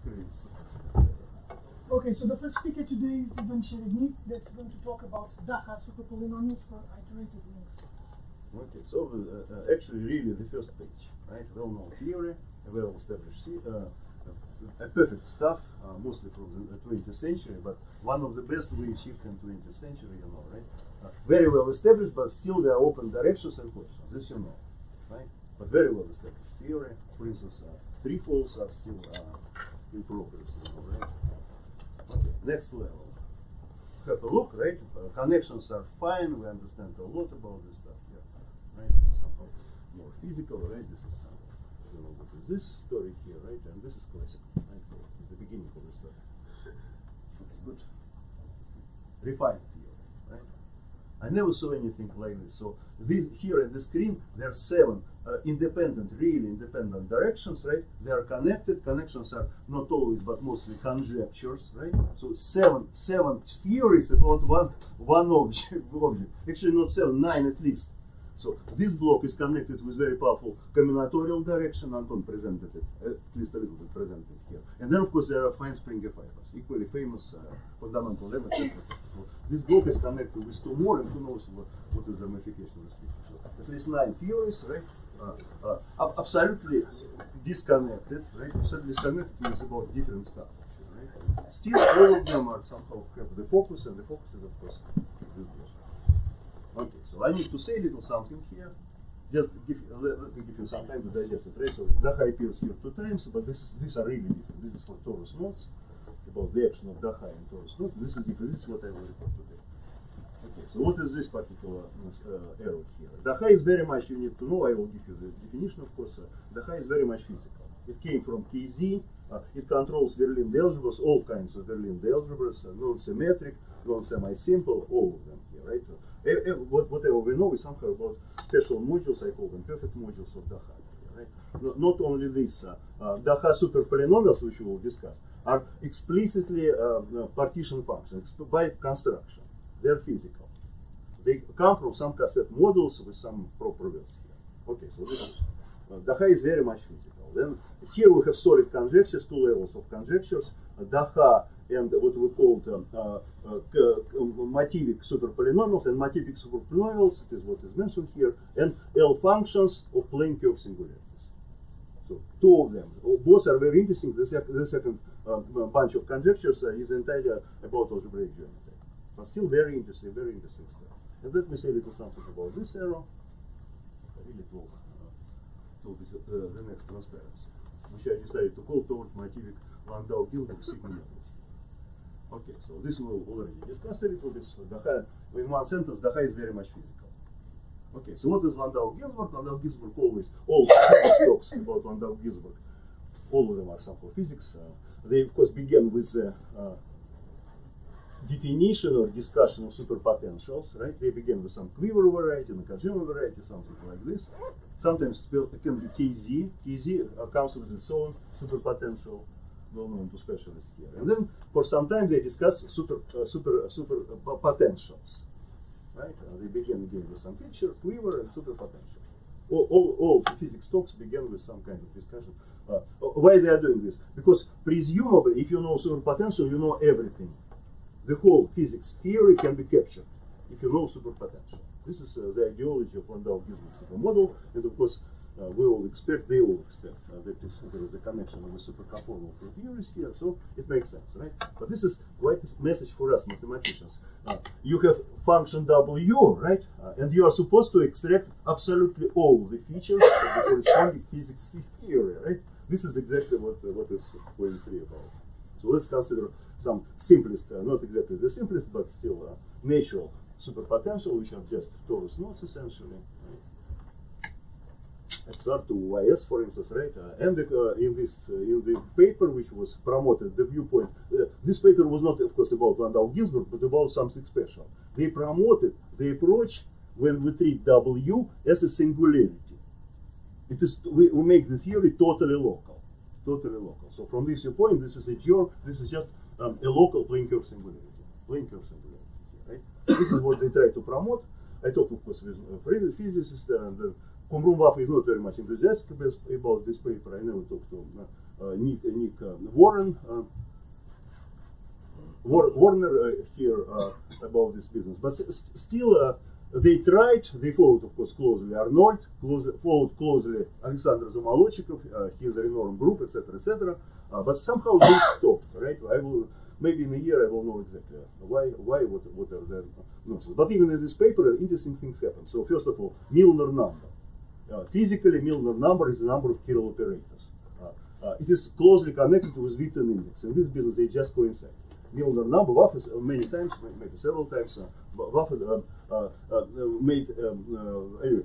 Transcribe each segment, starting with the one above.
screens. Okay, so the first speaker today is Ivan Cherednik, that's going to talk about DAHA superpolynomials for iterated links. Okay, so actually, really, the first page, right? Well-known theory, well-established, perfect stuff, mostly from the 20th century, but one of the best we achieved in 20th century, you know, right? Very well established, but still there are open directions and questions. This you know, right? But very well established theory. For instance, threefolds are still in progress, you know, right? Okay, next level. Have a look, right? Connections are fine. We understand a lot about this stuff here, right? This is somehow more physical, right? This is you know, what is this story here, right? And this is classical, right? The beginning of the story. Okay, good. Refined theory, right? I never saw anything like this. So here at the screen, there are 7 independent, really independent directions, right? They are connected. Connections are not always, but mostly conjectures, right? So seven theories about one object. Actually, not 7, 9 at least. So this block is connected with very powerful combinatorial direction. Anton presented it, at least a little bit presented here. And then, of course, there are fine Springer fibers, equally famous fundamental lemma, etc. So this block is connected with 2 more, and who knows what is the ramification of this picture. So at least 9 theories, right? Absolutely disconnected, right? Absolutely disconnected means about different stuff, right? Still, all of them are somehow have the focus, and the focus is, of course, this block. Okay, so I need to say a little something here. Just let me give you some time to digest it, right? So DAHA appears here 2 times, but these are really different. This is for torus nodes, about the action of DAHA in torus nodes. This is different. This is what I will report today. Okay, so what is this particular arrow here? DAHA is very much, you need to know, I will give you the definition, of course. DAHA is very much physical. It came from KZ. It controls Berlin algebras, all kinds of Berlin algebras, non-symmetric, non-semi-simple, all of them here, right? Whatever we know is somehow about special modules, I call them perfect modules of DAHA. Right? Not only this, DAHA superpolynomials, which we will discuss, are explicitly partition functions by construction. They're physical. They come from some cassette models with some proper values here. Okay, so this is, DAHA is very much physical. Then here we have solid conjectures, 2 levels of conjectures, DAHA and what we call motivic superpolynomials, and motivic superpolynomials, it is what is mentioned here, and L functions of plane curve singularities. So 2 of them, both are very interesting. The second bunch of conjectures is entirely about algebraic geometry, but still very interesting stuff. And let me say a little something about this arrow. I really told this the next transparency, which I decided to call toward motivic Landau-Gilbert singularities. Okay, so this we already discussed a little bit. So DAHA, in one sentence, DAHA is very much physical. Okay, so what is Landau-Gilbert? Landau-Gilbert always, all physics talks about Landau-Gilbert. All of them are somehow physics. They, of course, begin with the definition or discussion of superpotentials, right? They begin with some quiver variety, Nakajima variety, something like this. Sometimes it can be KZ. KZ comes with its own superpotential, well known to specialists here. And then for some time they discuss super potentials, right? They begin again with some picture, quiver, and super potential. All physics talks begin with some kind of discussion. Why they are doing this? Because presumably, if you know super potential, you know everything. The whole physics theory can be captured if you know super potential. This is the ideology of Landau-Gilbert supermodel, and of course, they all expect that there is a connection with superconformal theories here, so it makes sense, right? But this is quite a message for us mathematicians. You have function W, right? And you are supposed to extract absolutely all the features of the corresponding physics theory, right? This is exactly what is point 3 about. So let's consider some simplest, not exactly the simplest, but still natural superpotential, which are just torus nodes essentially. Right? XR2YS, for instance, right? And in the paper which was promoted, the viewpoint, this paper was not, of course, about Landau-Gilbert, but about something special. They promoted the approach when we treat W as a singularity. It is we make the theory totally local, So from this viewpoint, this is just a local plane curve singularity, right? This is what they try to promote. I talked, of course, with physicists, and Kumrum-Waffe is not very much enthusiastic about this paper. I never talked to Warren, Warner here about this business, but still they tried. They followed, of course, closely Arnold, followed closely Alexander Zamolodchikov, his Riemann group, etc., but somehow they stopped. Right? I will maybe in a year I will know exactly why, what are the nonsense. But even in this paper, interesting things happen. So first of all, Milnor number. Physically, Milnor number is the number of chiral operators. It is closely connected with Witten index. In this business, they just coincide. Milnor number, Waff is many times, maybe several times, Waff made, anyway,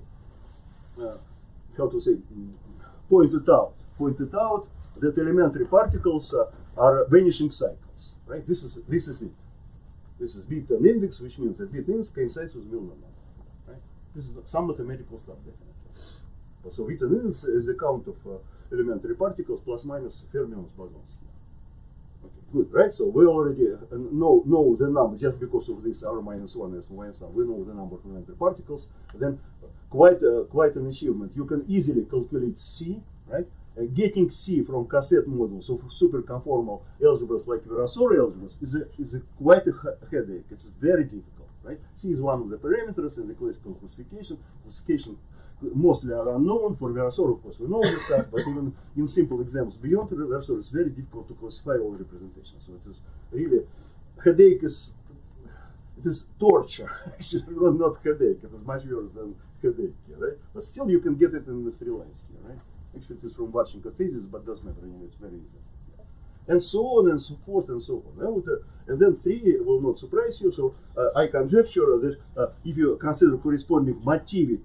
how to say, pointed out that elementary particles are vanishing cycles, right? This is it. This is Witten index, which means that Witten index coincides with Milnor number, right? This is some mathematical stuff, definitely. So Witten index is the count of elementary particles plus minus fermions bosons. Okay, good, right? So we already know the number just because of this r minus 1 and minus 1. We know the number of elementary particles. Then quite an achievement. You can easily calculate C, right? Getting C from cassette models of super conformal algebras like Virasoro algebras is quite a headache. It's very difficult, right? C is one of the parameters in the classical classification. Classification mostly are unknown. For Virasoro, of course, we know this stuff, but even in simple examples beyond Virasoro, it's very difficult to classify all representations. So it is really headache. It is torture. Actually, not headache. It is much worse than headache here, right? But still, you can get it in the 3 lines here, right? Actually, it is from watching cathesis, but doesn't matter. Anyway, it's very easy. And so on and so forth and so on. And then 3 will not surprise you. So I conjecture that if you consider corresponding motivic,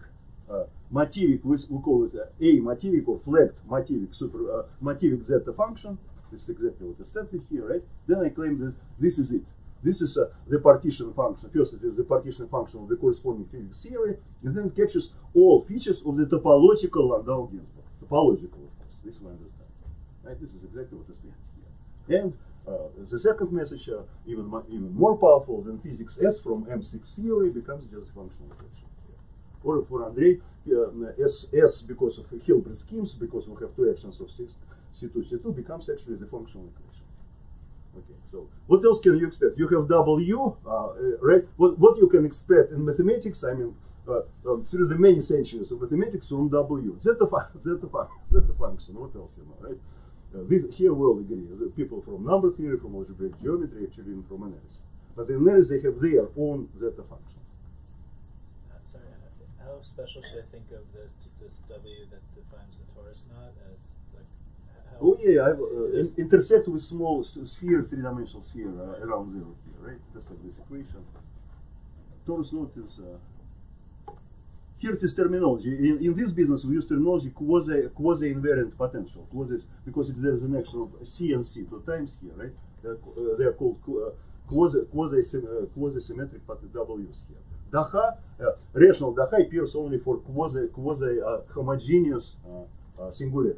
we call it a motivic or flagged motivic motivic zeta function. This is exactly what is stated here, right? Then I claim that this is it. This is the partition function. First, it is the partition function of the corresponding physics theory, and then it captures all features of the topological Landau-Ginzburg. Topological, of course. This we understand. Right? This is exactly what is there. And the second message, even more powerful than physics S from M6 theory, becomes just functional equation. Or for Andrei, S because of Hilbert schemes, because we have 2 actions of C2, C2 becomes actually the functional equation. Okay, so what else can you expect? You have W, right? What you can expect in mathematics, I mean, through the many centuries of mathematics from W. Zeta function, what else, you know, right? Here we all agree. The people from number theory, from algebraic geometry, actually, and from analysis. But in analysis, they have their own zeta functions. Sorry, how special should I think of this W that defines the torus knot as like? Oh yeah, I intersect with small sphere, 3-dimensional sphere around 0 here, right? That's like this equation. Torus knot is. Here it is terminology. In this business, we use terminology quasi-invariant potential. Because there is an action of C and C 2 times here, right? They are called quasi-symmetric W's here. DAHA, rational DAHA appears only for quasi-homogeneous singularities.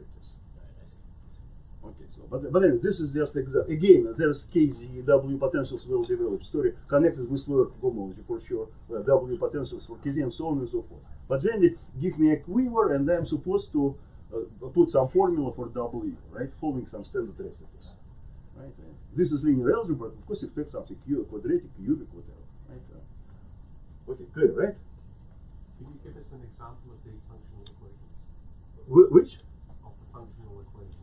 Okay, so but anyway, this is just example. Again, there's KZW potentials well-developed story connected with lower homology for sure. W potentials for KZ and so on and so forth. But generally, give me a quiver, and I'm supposed to put some formula for W, right? Following some standard recipes, right? This is linear algebra. Of course, expect something quadratic, cubic, whatever, right? Okay, clear, right? Can you give us an example of these functional equations? Which? Of the functional equation.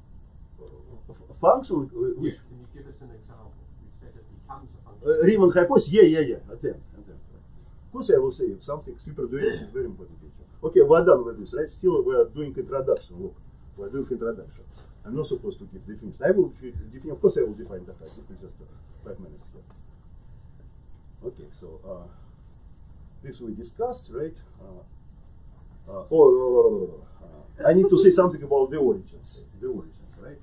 Functional? Which? Yes, can you give us an example? You said it becomes a function. Riemann hypothesis? Yeah. Attempt. Of course, I will say something super-duality is very important feature. Okay, we're done with this, right? Still, we are doing introduction. Look, we're doing introduction. I'm not supposed to give definition. I will define. Of course, I will define DAHA. This is just 5 minutes here. Okay, so this we discussed, right? I need to say something about the origins. The origins, right?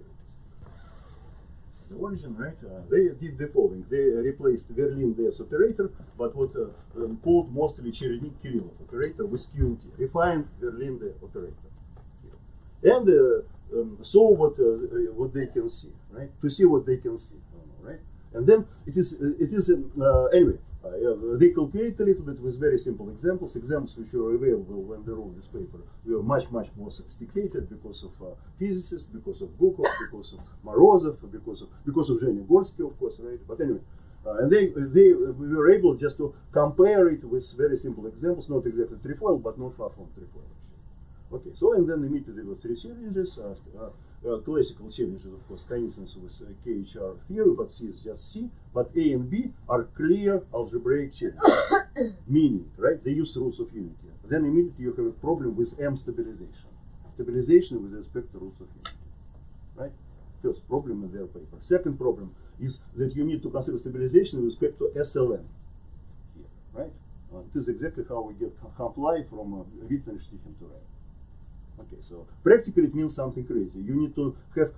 The origin, right? They did the following. They replaced Berlin-Des operator, but what called mostly Cherednik-Kirillov operator with QT, refined Berlin-Des operator. And saw what they can see, right? To see what they can see, right? And then it is anyway. They calculate a little bit with very simple examples, examples which were available when they wrote this paper. We were much more sophisticated because of physicists, because of Bukov, because of Morozov, because of Zhenya Gorsky, of course, right? But anyway, and we were able just to compare it with very simple examples, not exactly trefoil, but not far from trefoil. Okay, so and then immediately there were three challenges. Classical challenges, of course, coincidence with KHR theory, but C is just C. But A and B are clear algebraic challenges, meaning, right, they use rules of unity. Then immediately you have a problem with M stabilization. Stabilization with respect to rules of unity, right? First problem in their paper. Second problem is that you need to consider stabilization with respect to SLN here, right? This is exactly how we get HOMFLY from Wittgenstein to Riemann. Okay, so practically it means something crazy. You need to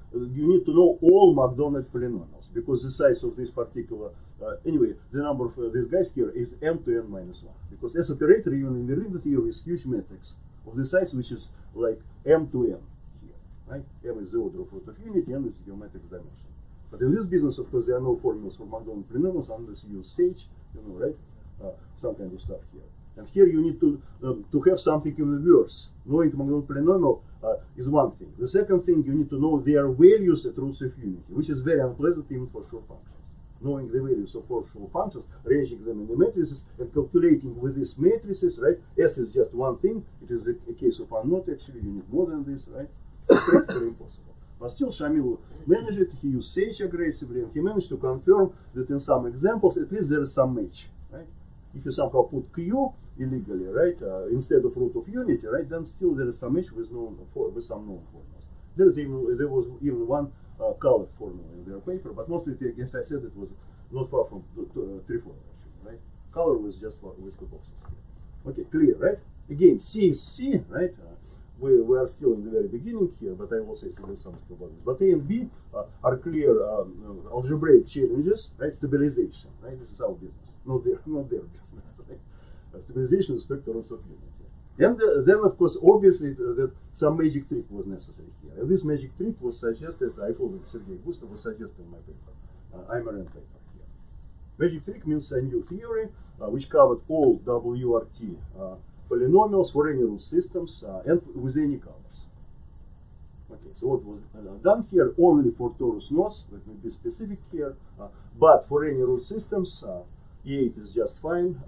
know all McDonald polynomials because the size of this particular, anyway, the number of these guys here is m to n minus 1. Because S operator, even in the Riemann theory, is huge matrix of the size which is like m to n here, right? M is the order of root of unity, n is the geometric dimension. But in this business, of course, there are no formulas for McDonald polynomials unless you use Sage, you know, right? Some kind of stuff here. And here you need to have something in reverse. Knowing McDonald polynomial is one thing. The second thing, you need to know their values at roots of unity, which is very unpleasant even for sure functions. Knowing the values of four sure functions, arranging them in the matrices, and calculating with these matrices, right? S is just one thing. It is a case of unknown, actually. You need more than this, right? It's practically impossible. But still, Shamil managed it. He used Sage aggressively, and he managed to confirm that in some examples, at least there is some match, right? If you somehow put Q illegally, right, instead of root of unity, right, then still there is some match with some known formulas. There was even one colored formula in their paper, but mostly, as I said, it was not far from trefoil, actually, right? Color was just with two boxes. Okay, clear, right? Again, C is C, right? We are still in the very beginning here, but I will say something about this. But A and B are clear algebraic challenges, right? Stabilization, right? This is our business, not their business, right? Stabilization with respect to roots of unity. And then, of course, obviously, that some magic trick was necessary here. And this magic trick was suggested, I followed Sergei Gustov was suggested in my paper, Ivan paper here. Magic trick means a new theory which covered all WRT polynomials for any root systems and with any colors. Okay, so what was done here only for torus knots, let me be specific here, but for any root systems, E8 is just fine,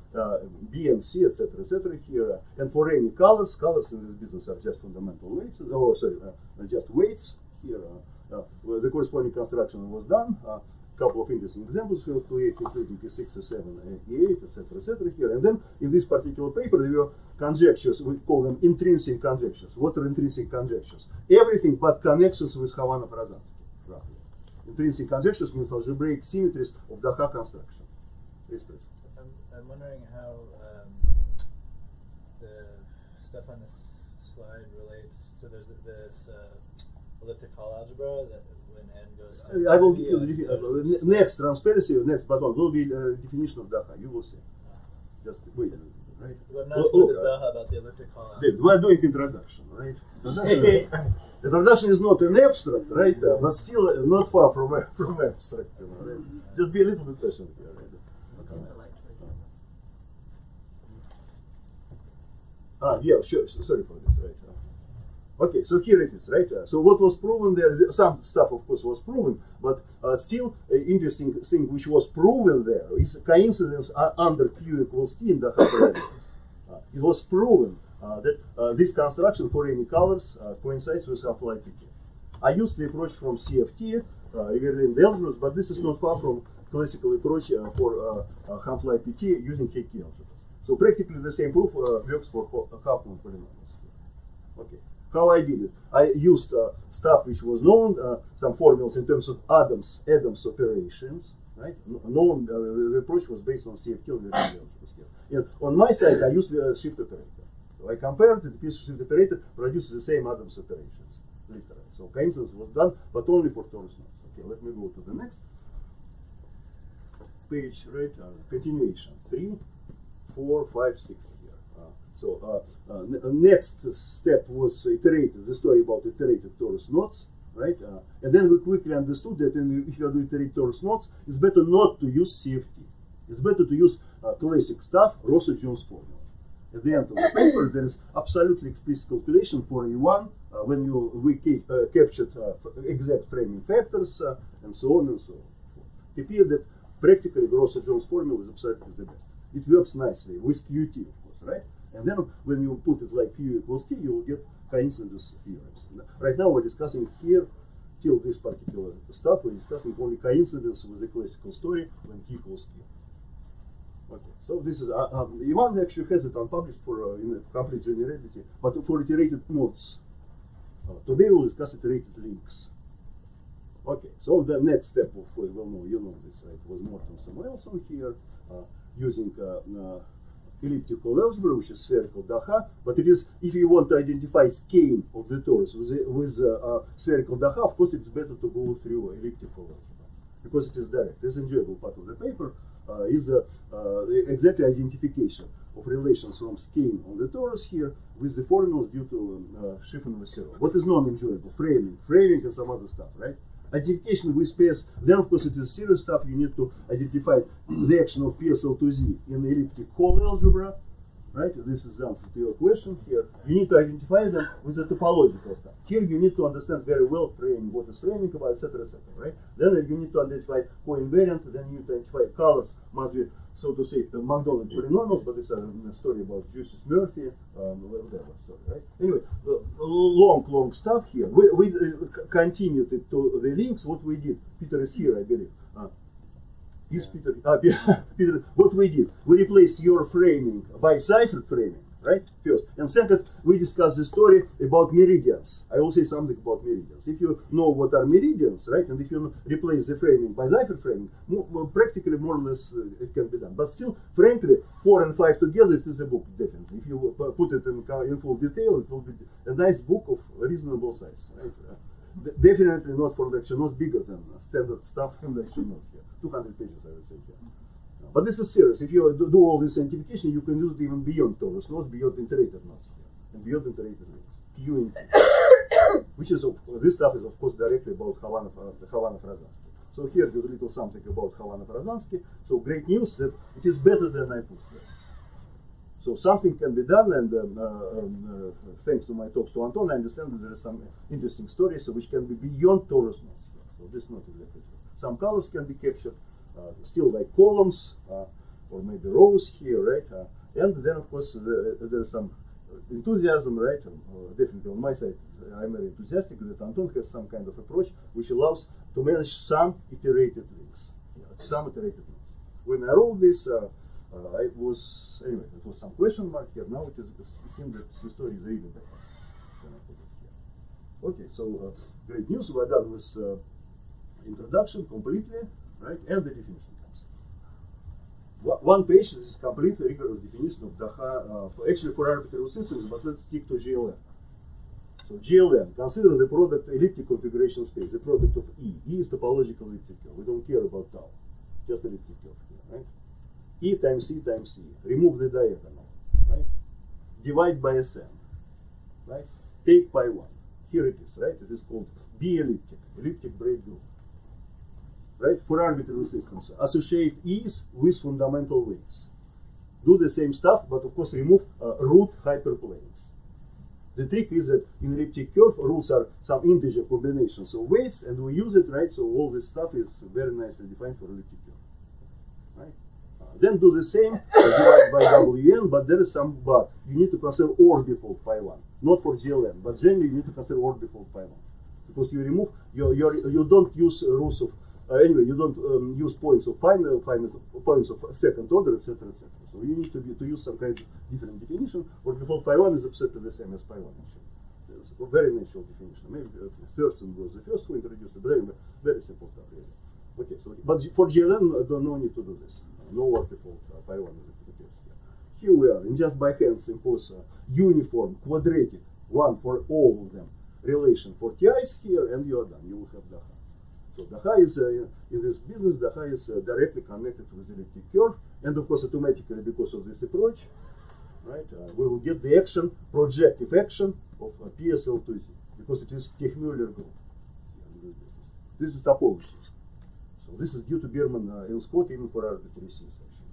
B and C, etc., here, and for any colors in this business are just fundamental weights, just weights here. The corresponding construction was done. Couple of interesting examples we will create, including E6, E7, E8, etc., here. And then in this particular paper, there were conjectures, we call them intrinsic conjectures. What are intrinsic conjectures? Everything but connections with Khovanov-Rozansky, roughly. Intrinsic conjectures means algebraic symmetries of DAHA construction. I'm wondering how the stuff on this slide relates to this elliptic Hall algebra that when n goes to I will give you the next transparency, next button will be definition of DAHA. You will see. Just wait a little bit, right? But I'm not supposed to DAHA about the elliptic Hall algebra. We are doing introduction, right? Introduction is not an abstract, right? But still not far from abstract. You know, right? Just be a little bit patient here, right? Yeah, sure. Sorry for this, right? Okay, so here it is, right? So what was proven there? Some stuff, of course, was proven, but still, interesting thing which was proven there is coincidence under Q equals T in the parameters. It was proven that this construction for any colors coincides with HOMFLY-PT. I used the approach from CFT, regarding the algebras, but this is not far from classical approach for HOMFLY-PT using KK algebras. So practically the same proof works for Hoffman polynomials. Okay, how I did it? I used stuff which was known, some formulas in terms of Adams operations, right? Known, the approach was based on CFT algebras here. And on my side, I used the shift operator. So I compared it, the shift operator produces the same Adams operations, literally. So coincidence was done, but only for torus knots. Okay, let me go to the next page, right? Continuation 3, 4, 5, 6 here. Next step was iterated, the story about iterated torus knots, right? And then we quickly understood that if you do iterate torus knots, it's better not to use CFT. It's better to use classic stuff, Rosa-Jones formula. At the end of the paper, there is absolutely explicit calculation for E1 when we captured exact framing factors and so on and so on. It appears that practically the Rosa-Jones formula is absolutely the best. It works nicely with QT, of course, right? And then when you put it like Q equals T, you will get coincidence theorems. Right now we're discussing here, till this particular stuff, we're discussing only coincidence with the classical story when T equals Q. Okay, so this is, Ivan actually has it unpublished for in complete generality, but for iterated modes. Today we'll discuss iterated links. Okay, so the next step, of course, well, no, you know this, right, was Morton Samuelson here, using elliptical algebra, which is spherical DAHA, but it is, if you want to identify scheme of the torus with spherical DAHA, of course it's better to go through elliptical algebra, because it is direct. This enjoyable part of the paper is exactly identification of relations from scheme on the torus here with the formulas due to Khovanov-Rozansky. What is non-enjoyable? Framing and some other stuff, right? Identification with PS, then of course it is serious stuff. You need to identify the action of PSL to Z in elliptic whole algebra, right? This is the answer to your question here. You need to identify them with the topological stuff. Here you need to understand very well framing, what is framing about, etc., right? Then you need to identify co-invariant, then you need to identify colors, must be, so to say, McDonald polynomials, but it's a story about Justice Murphy, whatever story, right? Anyway, long stuff here. We continued it to the links. What we did, Peter is here, I believe. Is Peter? Peter, what we did, we replaced your framing by ciphered framing, right? First, and second, we discussed the story about meridians. I will say something about meridians. If you know what are meridians, right, and if you replace the framing by ciphered framing, practically more or less it can be done. But still, frankly, 4 and 5 together, it is a book, definitely. If you put it in full detail, it will be a nice book of reasonable size, right? Definitely not for lecture, not bigger than standard stuff in lecture notes here. 200 pages, I would say here. But this is serious. If you do all this identification, you can use it even beyond torus nodes, beyond iterated nodes here, and beyond iterated links. Q which is, this stuff is of course directly about Khovanov-Rozansky. So here there's a little something about Khovanov-Rozansky. So great news that it is better than I put here. So something can be done, and thanks to my talks to Anton, I understand that there are some interesting stories which can be beyond torus nodes. So this is not exactly true. Some colors can be captured, still like columns or maybe rows here, right? And then of course there's some enthusiasm, right? Definitely on my side, I'm very enthusiastic that Anton has some kind of approach which allows to manage some iterated links, some iterated links. When I wrote this, I was, anyway, it was some question mark here. Now it seems that the story is really better than I put it here. Okay, so great news. We're done with introduction completely, right? And the definition comes. One page, this is completely rigorous definition of DAHA, actually for arbitrary systems, but let's stick to GLN. So GLN, consider the product elliptic configuration space, the product of E. E is topological elliptic curve. We don't care about tau, just elliptic curve here, right? E times E times E. Remove the diagonal, right? Divide by Sn, right? Take pi 1. Here it is, right? It is called B elliptic, elliptic braid group. Right? For arbitrary systems, associate E's with fundamental weights. Do the same stuff, but of course remove root hyperplanes. The trick is that in elliptic curve, roots are some integer combinations of weights, and we use it, right? So all this stuff is very nicely defined for elliptic curve. Right? Then do the same, divide by Wn, but there is some but. You need to consider OR default pi 1. Not for GLN, but generally you need to consider OR default pi 1. Because you remove, you don't use roots of anyway, you don't use points of final points of second order, etc., etc. So you need to use some kind of different definition. Or default pi 1 is absolutely the same as pi 1 actually. It's a very natural definition. Maybe Thurston was the first who introduced it, but anyway, very simple stuff really. Okay, so but for GLN, no need to do this. No or default pi 1 is the case here. Here we are, and just by hands impose a uniform quadratic one for all of them relation for TIs here, and you are done. You will have DAHA. So DAHA is, in this business, DAHA is directly connected with the elliptic curve, and of course automatically because of this approach, right, we will get the action, projective action of PSL to Z, because it is Teichmuller group. This is topology. So this is due to Bierman and Scott even for arbitrary C's actually.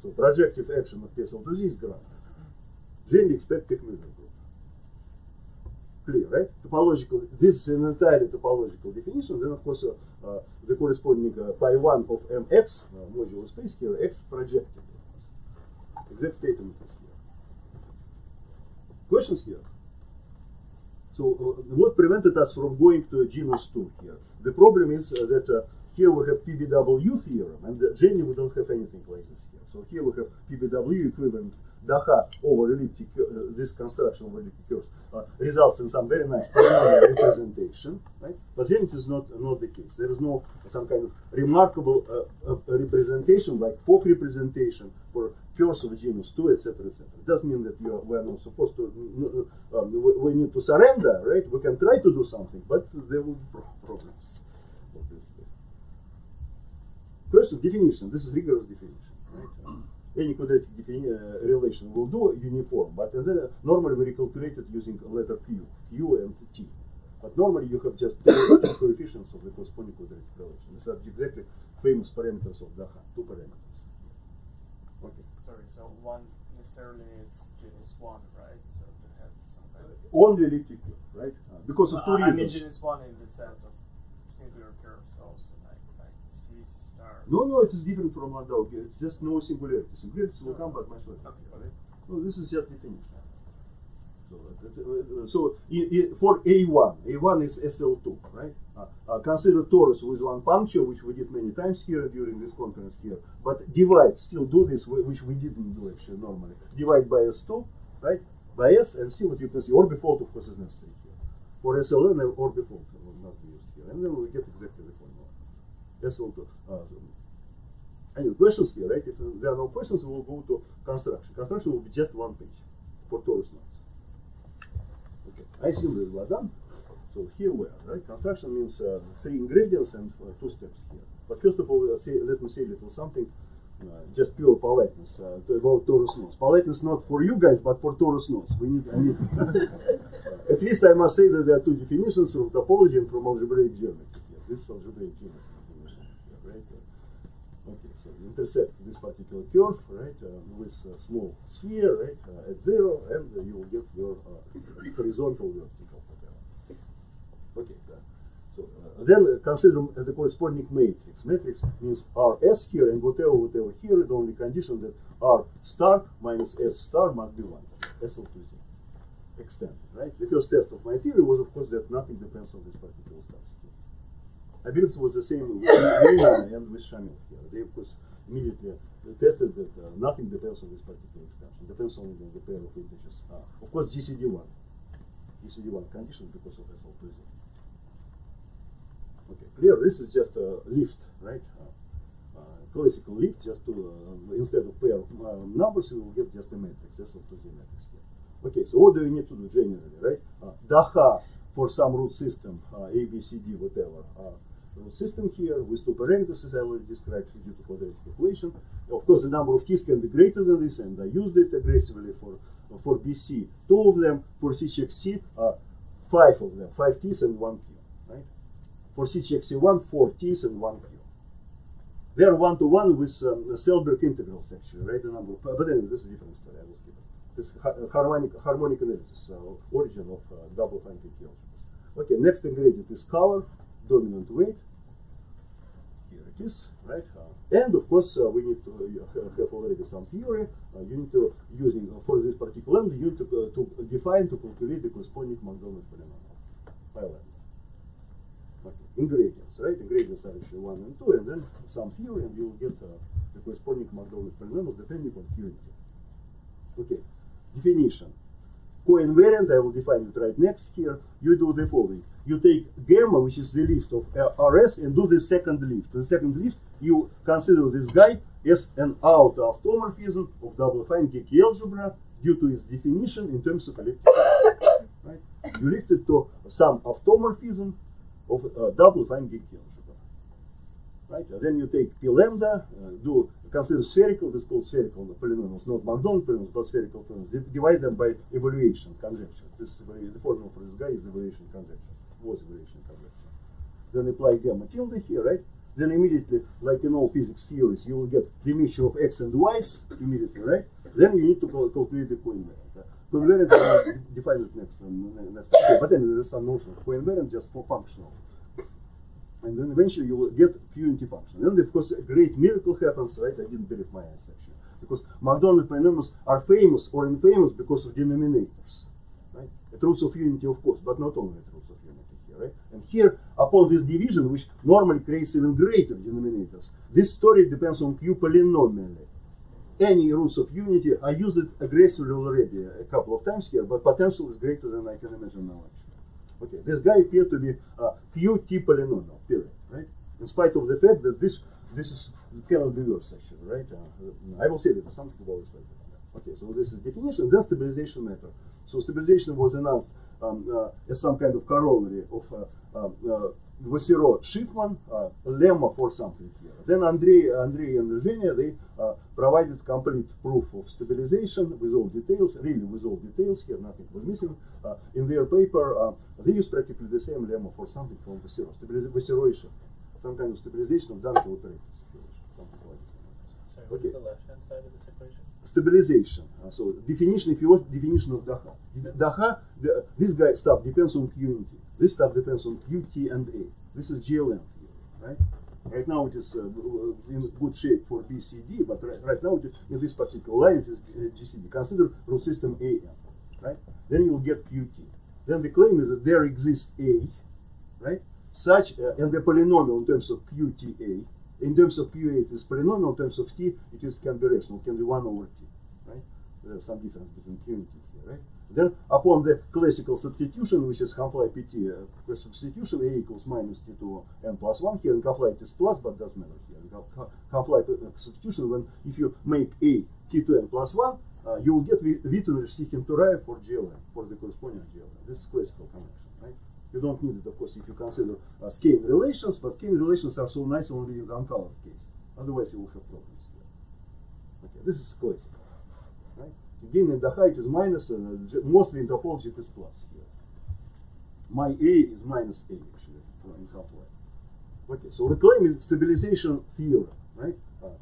So projective action of P SL2Z is granted. Generally expect Peck-Miller group. Clear, right? Topological. This is an entirely topological definition. Then, of course, the corresponding pi 1 of mx modular space here, x projective. Exact statement is here. Questions here? So, what prevented us from going to genus 2 here? The problem is that here we have PBW theorem, and generally we don't have anything like this here. So here we have PBW equivalent DAHA over elliptic, this construction of elliptic curves results in some very nice polynomial representation, right? But then it is not the case. There is no some kind of remarkable representation like Fock representation for curves of genus 2, etc., etc. It doesn't mean that we are not supposed to, we need to surrender, right? We can try to do something, but there will be problems, obviously. First, definition. This is rigorous definition, right? Any quadratic relation will do uniform, but then normally we recalculate it using letter Q and T. But normally you have just two coefficients of the corresponding quadratic relation. These are exactly famous parameters of DAHA, two parameters. Okay. Sorry, so one necessarily is genus 1, right? So to have some kind of only elliptic curve, right? Because of two reasons. I mean genus 1 in the sense of singular curves also, like C star. No, it is different from Landau. It's just no singularity. Singularities will come, but much later. Okay. Right? No, this is just definition. So for A1 is SL2, right? Consider torus with one puncture, which we did many times here during this conference here. But divide, still do this, which we didn't do actually normally. Divide by S2, right? By S, and see what you can see. Orbifold, of course, is necessary here. For SLN, orbifold will not be used here. And then we get exactly the formula. SL2. Any questions here, right? If there are no questions, we will go to construction. Construction will be just one page for torus knots. Okay, I assume that we are done. So here we are, right? Construction means 3 ingredients and 2 steps here. But first of all, let me say a little something, just pure politeness about torus knots. Politeness not for you guys, but for torus knots. We need, at least I must say that there are 2 definitions from topology and from algebraic geometry here. This is algebraic geometry definition here, right? Okay, so intersect this particular curve, right, with a small sphere, right, at 0, and you will get your horizontal, vertical, whatever. Okay, so then consider the corresponding matrix. Matrix means RS here, and whatever here, the only condition that R star minus S star must be 1, SL2Z, extended, right? The first test of my theory was, of course, that nothing depends on this particular stuff. I believe it was the same with Riemann and with Shamil here. They, of course, immediately tested that nothing depends on this particular extension. Depends only on the pair of integers. Of course, GCD1. GCD1 condition because of SL2Z. Okay, clear? This is just a lift, right? Classical lift, just to, instead of pair of numbers, you will get just a matrix, SL2Z matrix here. Okay, so what do we need to do generally, right? DAHA for some root system, A, B, C, D, whatever. Root system here with 2 parameters, as I already described, due to quadratic equation. Of course, the number of t's can be greater than this, and I used it aggressively for BC. 2 of them, for C check C, 5 of them, 5 t's and 1 q, right? For C check C1, 4 t's and 1 q. They are 1-to-1 with Selberg integrals, actually, right? The number of, but anyway, this is a different story. I will skip it. This harmonic analysis, origin of double fine P algebras. Okay, next ingredient is color, dominant weight. Here it is, right? And of course, we need to have already some theory. You need to, using for this particular lambda, you need to define, to calculate the corresponding Macdonald polynomial. Pi lambda. Okay. Ingredients, right? Ingredients are actually 1 and 2, and then some theory, and you will get the corresponding Macdonald polynomials depending on purity. Okay. Definition. Co-invariant, I will define it right next here. You do the following. You take gamma, which is the lift of RS, and do the second lift. The second lift, you consider this guy as an auto-automorphism of double fine Geeky algebra due to its definition in terms of elliptic. Right? You lift it to some automorphism of double fine Geeky algebra. Right? And then you take P lambda, consider spherical, this is called spherical polynomials, not Macdonald polynomials, but spherical polynomials. Divide them by evaluation conjecture. This is the formula for this guy is evaluation conjecture. Was evaluation conjecture. Then apply gamma tilde here, right? then immediately, like in all physics theories, you will get the mixture of x and y's immediately, right? Then you need to calculate the coinvariant. Coinvariant, I will define it next. Okay, but then there's some notion of coinvariant just for functional. And then eventually you will get Q-unity function. And of course, a great miracle happens, right? I didn't believe my eyes actually. Because Macdonald polynomials are famous or infamous because of denominators. Right? The rules of unity, of course, but not only the rules of unity here, right? And here, upon this division, which normally creates even greater denominators, this story depends on Q polynomially. Any rules of unity, I used it aggressively already a couple of times here, but potential is greater than I can imagine now actually. Okay, this guy appeared to be a QT polynomial, period, right? In spite of the fact that this is cannot be yours actually, right? I will say that something about this later. Okay, so this is definition, then stabilization method. So stabilization was announced as some kind of corollary of Vassero-Schiffman lemma for something here. Then Andrei and Eugenia, they provided complete proof of stabilization with all details, really with all details here, nothing was missing. In their paper, they used practically the same lemma for something from Vassero, Vasseroation, some kind of stabilization of Danke operators. Something like this. Sorry, what's the left-hand side of this equation? Stabilization. So definition, if you want, definition of DAHA. DAHA, this guy stuff depends on Q-unity. This stuff depends on Q, T, and A. This is GLM here, right? Right now it is in good shape for BCD, but right now it is, in this particular line it is GCD. Consider root system AN, right? Then you will get QT. Then the claim is that there exists A, right? Such, and the polynomial in terms of QTA. In terms of QA it is polynomial, in terms of T it can be rational, can be 1 over T, right? There's some difference between Q and T here, right? Then upon the classical substitution, which is HOMFLY-PT substitution, A equals minus T to N plus 1 here, and HOMFLY it is plus, but doesn't matter here. HOMFLY substitution, when if you make A T to N plus 1, you will get Wittenberg-Stich for GLM, for the corresponding GLM. This is classical connection, right? You don't need it, of course, if you consider scaling relations, but scaling relations are so nice only in the uncolored case. Otherwise, you will have problems here. Okay, this is classical, right? Again, in DAHA it is minus, mostly in topology it is plus here. My A is minus A, actually, in HOMFLY. Okay, so the claim is stabilization theorem, right?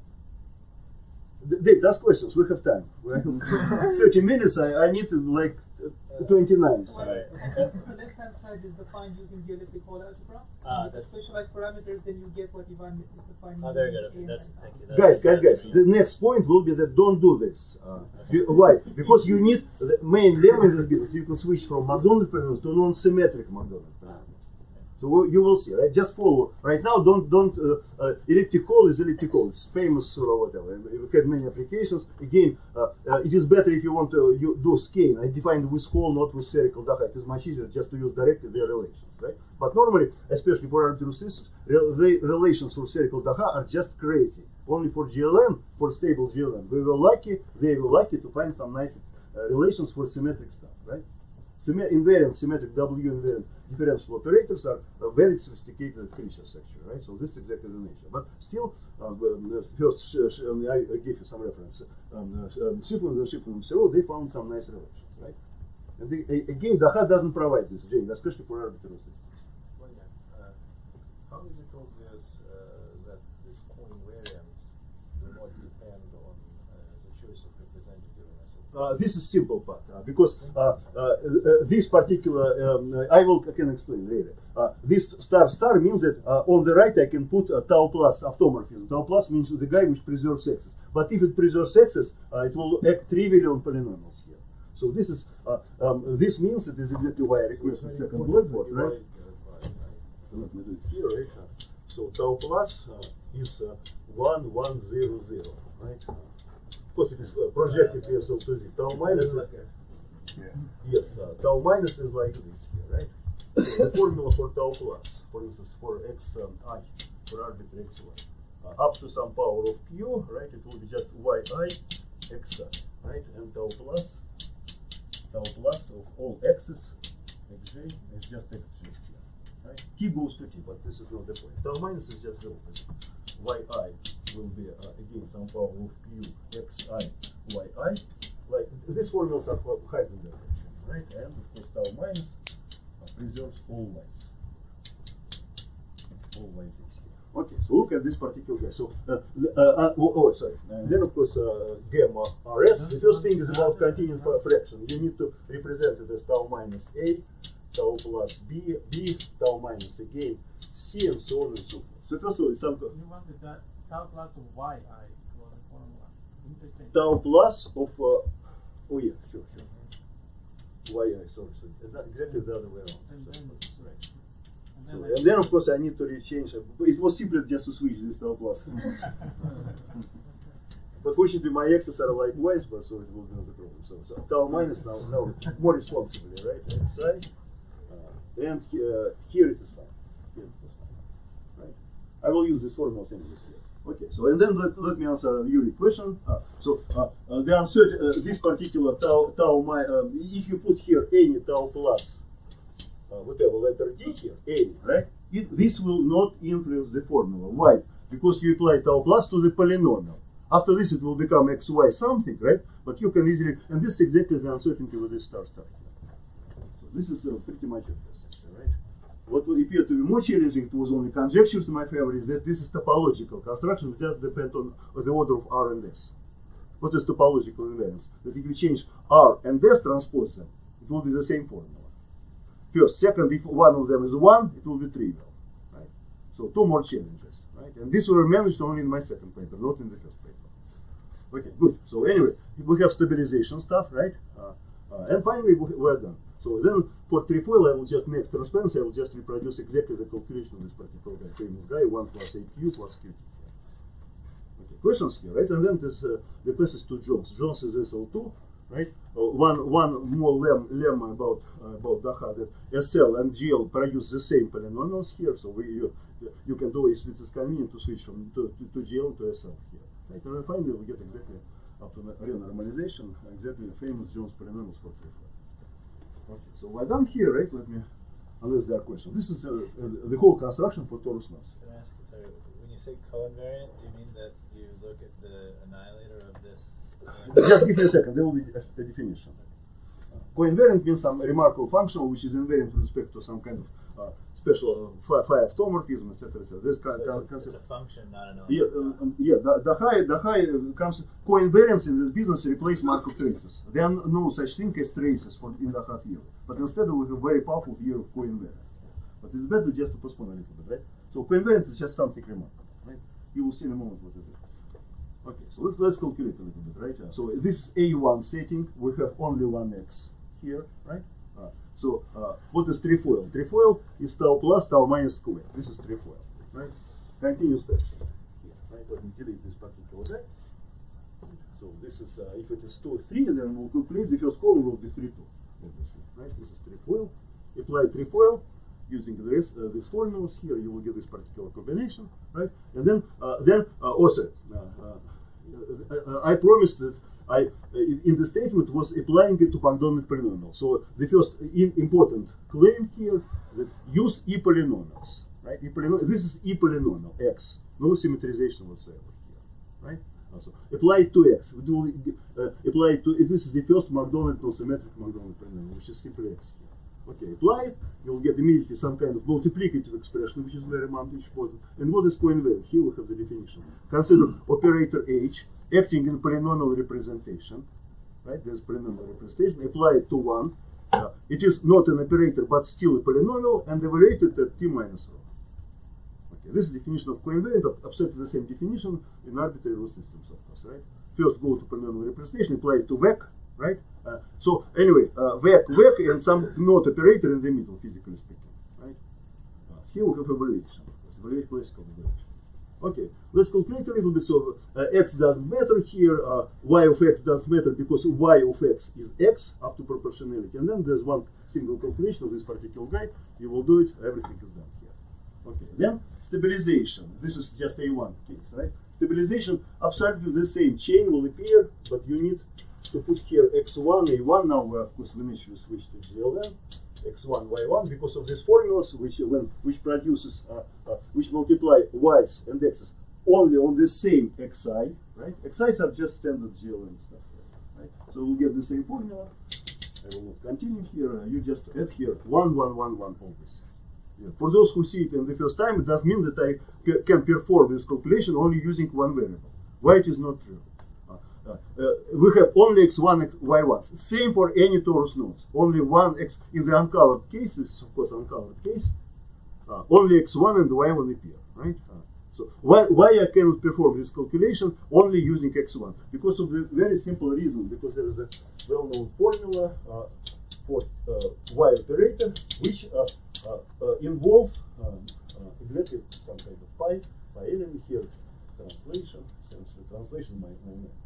Dave, ask questions, we have time. We have 30 minutes, I need to like 29. So the left-hand side is defined using the elliptic whole algebra. The specialized parameters, then you get what Ivan is defining. Oh, very good. That's, thank you. Guys. The next point will be that don't do this. Why? Because you need the main lemma in this business. You can switch from Macdonald polynomials to non-symmetric Macdonald polynomials. So you will see, right? Just follow. Right now, don't elliptic hole is elliptic hole. It's famous or whatever. We had many applications. Again, it is better if you want to do scale. I defined with hole, not with spherical DAHA. It is much easier just to use directly their relations, right? But normally, especially for arbitrary systems, relations for spherical DAHA are just crazy. Only for GLM, for stable GLM, they were lucky to find some nice relations for symmetric stuff, right? Invariant, symmetric W invariant differential operators are very sophisticated creatures actually, right? So this is exactly the nature. But still, first I gave you some reference. Schiffman and Vassero, they found some nice relations, right? And again, DAHA doesn't provide this, Jane, especially for arbitrary systems. How is it obvious that these coinvariants do not depend on the choice of representative in a set? This is simple part because this particular I can explain later. This star means that on the right I can put tau plus automorphism. Tau plus means the guy which preserves x's. But if it preserves x's, it will act trivially on polynomials here. So this is this means it is exactly why I request the second blackboard, right? Let me do it here, right? So tau plus is 1, 1, 0, 0, right? Of course, it is projected PSL to Z. Tau minus, yes, tau minus is like this here, right? So the formula for tau plus, for instance, for xi, for arbitrary xy, up to some power of q, right? It will be just yi xi, right? And tau plus of all x's, xj, is just xj here. Right? T goes to T, but this is not the point. Tau minus is just the opposite. Yi will be again some power of q xi yi. Like these formulas are for Heisenberg, right? And of course tau minus preserves all y's. All y's is here. Okay, so look at this particular guy. So, sorry. Then, of course, gamma RS. The first thing is about continuous fraction. You need to represent it as tau minus A, tau plus B, tau minus again C, and so on and so forth. So first of all, it's some You wanted that tau plus of yi equal the formula. Interesting. tau plus of oh yeah, sure. Yi, sorry. It's not exactly the other way around. And then it's right. And then, of course, I need to rechange it. It was simpler just to switch this tau plus. But fortunately, my x's are likewise, but so it will be not a problem. So tau minus now more responsibly, right? Xi, and here it is fine. Here it is fine, right? I will use this formula anyway here. Okay, so and then let me answer your question. The uncertain this particular tau if you put here any tau plus whatever letter d here, any, right? This will not influence the formula. Why? Because you apply tau plus to the polynomial. After this, it will become xy something, right? But you can easily, and this is exactly the uncertainty with this star here. So this is pretty much it, essentially, right? What would appear to be more challenging, it was only conjectures in my favor, is that this is topological construction that depend on the order of R and S. What is topological invariance? That if you change R and S, transpose them, it will be the same formula. First, second, if one of them is 1, it will be trivial, right? So two more challenges, right? And these were managed only in my second paper, not in the first paper. Okay, good. So anyway, we have stabilization stuff, right? And finally, we're done. So then for trefoil, I will just make transparency, I will just reproduce exactly the calculation of this particular guy, famous guy, 1 plus 8q plus qt. Okay, questions here, right? And then this the passage to Jones. Jones is SL2, right? One more lemma about DAHA, that SL and GL produce the same polynomials here, so you can do it if it is convenient to switch from to GL to SL here. Right? And then finally we get exactly up to renormalization, exactly the famous Jones polynomials for trefoil. Okay, so we're done here, right? Let me, unless there are questions. This is the whole construction for torus mass. Can I ask, sorry, when you say co-invariant, do you mean that you look at the annihilator of this? Just give me a second, there will be a definition. Co-invariant means some remarkable function which is invariant with respect to some kind of special phi automorphism, etc. This concept. It's a function, not an element. The high comes co-invariance in this business replace Markov traces. There are no such thing as traces in the DAHA theory, but instead we have very powerful theory of co-invariance. But it's better just to postpone a little bit, right? So co-invariant is just something remarkable, right? You will see in a moment what it is. Okay, so let's calculate a little bit, right? So this is A1 setting. We have only one x here, right? So what is trefoil? Trefoil is tau plus tau minus square. This is trefoil, right? Continuous fraction here, right? Let me delete this particular guy. So this is if it is 2 3, then we'll calculate the first column will be 3 2, obviously, right? This is trefoil. Apply trefoil using these formulas here. You will get this particular combination, right? And then also I promised that in the statement was applying it to Bogdanovic polynomial. So the first important claim here that use E polynomials, right? This is E polynomial x, no symmetrization whatsoever here, right? So apply it to x. We do apply it to this is the first Bogdanovic non-symmetric Bogdanovic polynomial, which is simply x here. Okay, apply it, you will get immediately some kind of multiplicative expression, which is very important. And what is co-invariant? Here we have the definition. Consider operator h acting in polynomial representation, right? There's polynomial representation. Apply it to 1. It is not an operator, but still a polynomial, and evaluated at t minus rho. Okay, this is definition of co-invariant, absolutely the same definition in arbitrary root systems, of course, right? First, go to polynomial representation, apply it to vec, right? So anyway, vec, and some not operator in the middle, physically speaking, right? Here we have evaluation, of course, evaluate classical evaluation. Okay, let's calculate a little bit. So x doesn't matter here, y of x doesn't matter because y of x is x up to proportionality. And then there's one single calculation of this particular guy. You will do it, everything is done here. Okay, then stabilization. This is just A1 case, right? Stabilization, absolutely the same chain will appear, but you need to put here x1, A1. Now, of course, we need to switch to GLN. X1, Y1, because of these formulas, which produces, which multiply y's and x's only on the same xi, right? Xi's are just standard GLN stuff, right? So we'll get the same formula. I will not continue here. You just add here 1, 1, 1, 1 always. Yeah. For those who see it in the first time, it does mean that I can perform this calculation only using one variable. Why it is not true? We have only x1 and y1. Same for any torus nodes. Only one x in the uncolored case. This is of course uncolored case. Only x1 and y1 appear, right? So why I cannot perform this calculation only using x1? Because of the very simple reason. Because there is a well-known formula for y operator which involve exactly some kind of pi element here. Translation, essentially translation my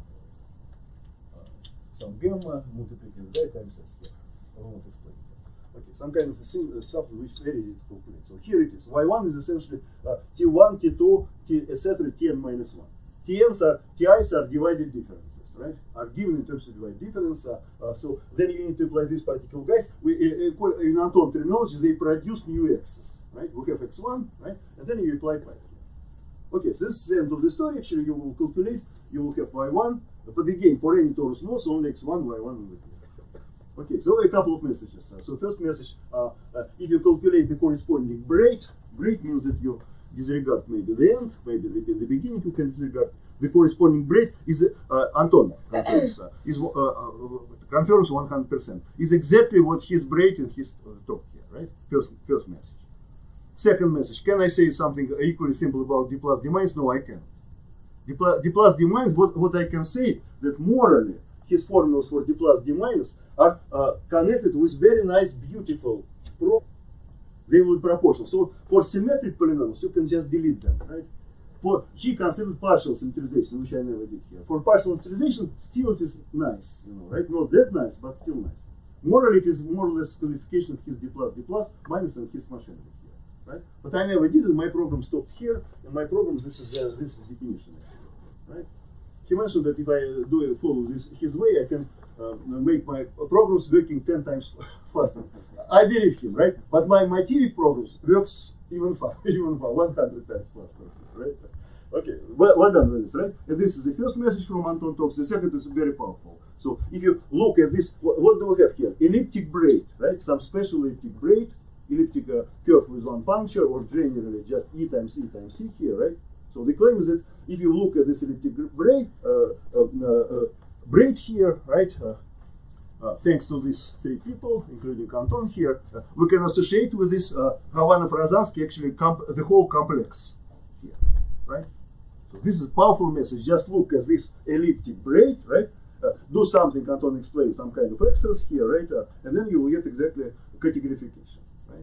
some gamma multiplied by times s here. I will not explain it. Okay, some kind of stuff which is very easy to calculate. So here it is. Y1 is essentially T1, T2, T, etc. Tn minus 1. Tn's are, Ti's are divided differences, right? Are given in terms of divided difference. So then you need to apply these particular guys. In Anton terminology, they produce new x's, right? We have x1, right? And then you apply pi here. Okay, so this is the end of the story. Actually, you will calculate, you will have y1. But again, for any torus nodes, only x1, y1 will appear. Okay, so a couple of messages. So first message, if you calculate the corresponding braid means that you disregard maybe the end, maybe the beginning you can disregard. The corresponding braid is Anton confirms 100%. Is exactly what his braid in his talk here, right? First message. Second message, can I say something equally simple about d plus d minus? No, I can't. D plus d minus, what I can say that morally his formulas for d plus d minus are connected with very nice, beautiful they will be proportional. So for symmetric polynomials, you can just delete them, right? For he considered partial symmetrization, which I never did here. For partial symmetrization, still it is nice, you know, right? Not that nice, but still nice. Morally, it is more or less qualification of his d plus minus and his machine here, right? But I never did it. My program stopped here. In my program, this is definition. Right? He mentioned that if I follow this his way, I can make my programs working 10 times faster. I believe him, right? But my motivic programs works even 100 times faster, right? Okay, well done with this, right? And this is the first message from Anton Talks. The second is very powerful. So if you look at this, what do we have here? Elliptic braid, right? Some special elliptic braid, elliptic curve with one puncture, or generally just E times C here, right? So the claim is that if you look at this elliptic braid here, right, thanks to these three people, including Anton here, we can associate with this Khovanov-Rozansky actually the whole complex here, right? So this is a powerful message. Just look at this elliptic braid, right? Do something, Anton explains some kind of extras here, right? And then you will get exactly categorification.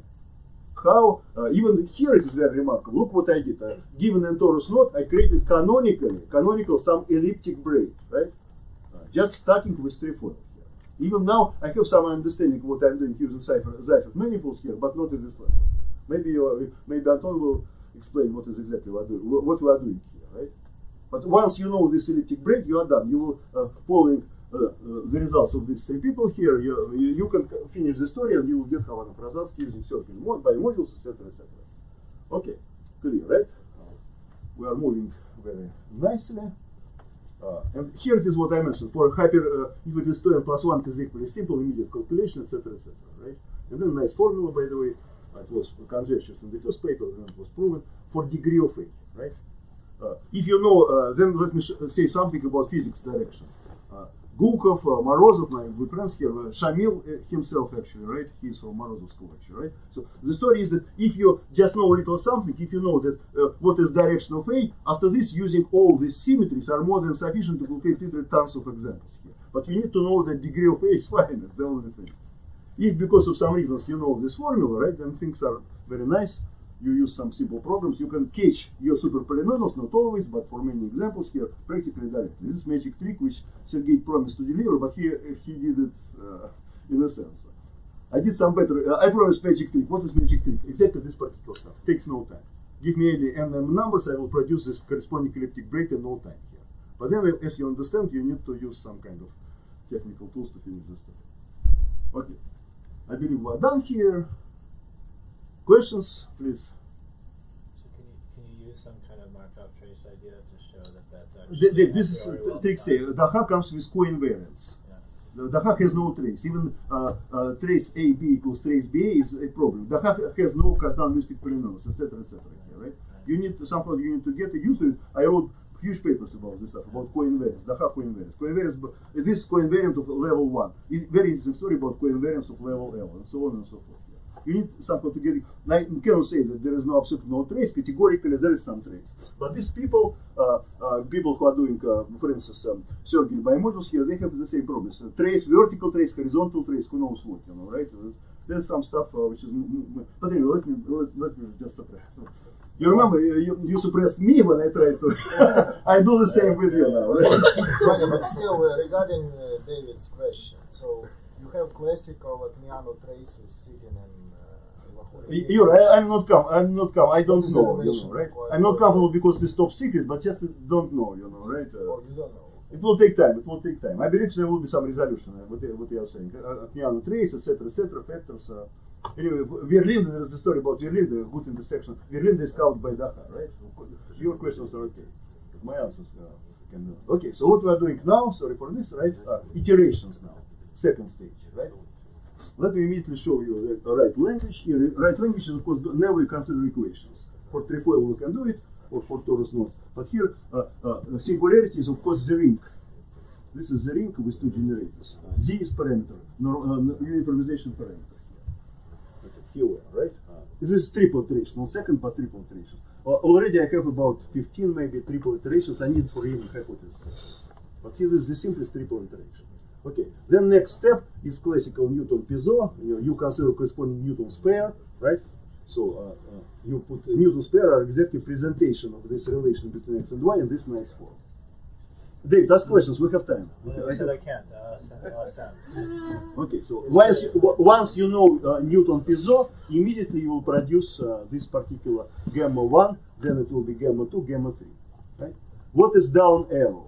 How, even here it is very remarkable. Look what I did. Given a torus node, I created canonical some elliptic braid, right? Just starting with trefoil here. Even now, I have some understanding of what I'm doing using Seifert manifolds here, but not in this level. Maybe Anton will explain what is exactly what we are doing here, right? But once you know this elliptic braid, you are done. You will following the results of these three people here, you can finish the story and you will get Khovanov-Rozansky using circle by modules, etc., etc. Okay, clear, right? We are moving very nicely. And here it is what I mentioned. For hyper, if it is 2 n plus 1 is equally simple, immediate calculation, etc., etc., right? And then nice formula, by the way. It was conjectured in the first paper, and it was proven for degree of A, right? If you know, then let me say something about physics direction. Gulkov, Morozov, my good friends here, Shamil himself actually, right? He's from Morozov school actually, right? So the story is that if you just know a little something, if you know that what is direction of A, after this using all these symmetries are more than sufficient to calculate literally tons of examples here. But you need to know that degree of A is finite, the only thing. If because of some reasons you know this formula, right, then things are very nice. You use some simple programs, you can catch your super polynomials, not always, but for many examples here, practically directly. This is magic trick which Sergei promised to deliver, but he did it in a sense. I did some better, I promised magic trick. What is magic trick? Exactly this particular stuff. Takes no time. Give me any NM numbers, I will produce this corresponding elliptic braid in no time here. But then, as you understand, you need to use some kind of technical tools to finish this stuff. Okay, I believe we are done here. Questions, please. So can you use some kind of Markov trace idea to show that that's actually this is takes DAHA comes with coinvariance. Yeah. The DAHA has no trace. Even trace AB equals trace BA is a problem. DAHA has no Cartan-Lustig polynomials, etc., etc. Right? You need to, somehow you need to get used to it. I wrote huge papers about this stuff, about coinvariance, DAHA coinvariance. Coinvariance, this coinvariant of level 1. Very interesting story about coinvariance of level L, and so on and so forth. You need somehow to get it. Like, you cannot say that there is no absolute no trace. Categorically, there is some trace. But these people, people who are doing, for instance, surrogate bimodals here, they have the same problems. Trace, vertical trace, horizontal trace, who knows what, you know, right? There's some stuff which is. But anyway, let me just suppress. You remember, you suppressed me when I tried to. I do the same with you now, right? But still, regarding David's question, so you have classical Miano traces sitting in. You're, I'm not I don't know, you know, right? I'm not comfortable because this top secret, but just don't know, you know, right? Oh, you don't know. It will take time. It will take time. I believe there will be some resolution. What you are saying, Miano trace, etc., factors. Anyway, Verlinde, there is a story about Verlinde, good intersection. Verlinde is called by DAHA, right? Your questions are okay. My answers can be okay. So what we are doing now? Sorry for this, right? Iterations now. Second stage, right? Let me immediately show you the right language. Here, right language is, of course, never consider equations. For trefoil we can do it, or for torus not. But here, singularity is, of course, the ring. This is the ring with two generators. Z is parameter, uniformization parameter. Okay, here we are, right? This is triple iteration, not second, but triple iteration. Already I have about 15, maybe triple iterations I need for Riemann hypothesis. But here is the simplest triple iteration. Okay, then next step is classical Newton Piezo. You consider corresponding Newton's pair, right? So you put Newton's pair are exactly presentation of this relation between x and y in this nice form. Dave, ask questions. We have time. I said I can't. Sam. Okay, so once you know Newton Piezo, immediately you will produce this particular gamma 1, then it will be gamma 2, gamma 3. Right? What is down arrow?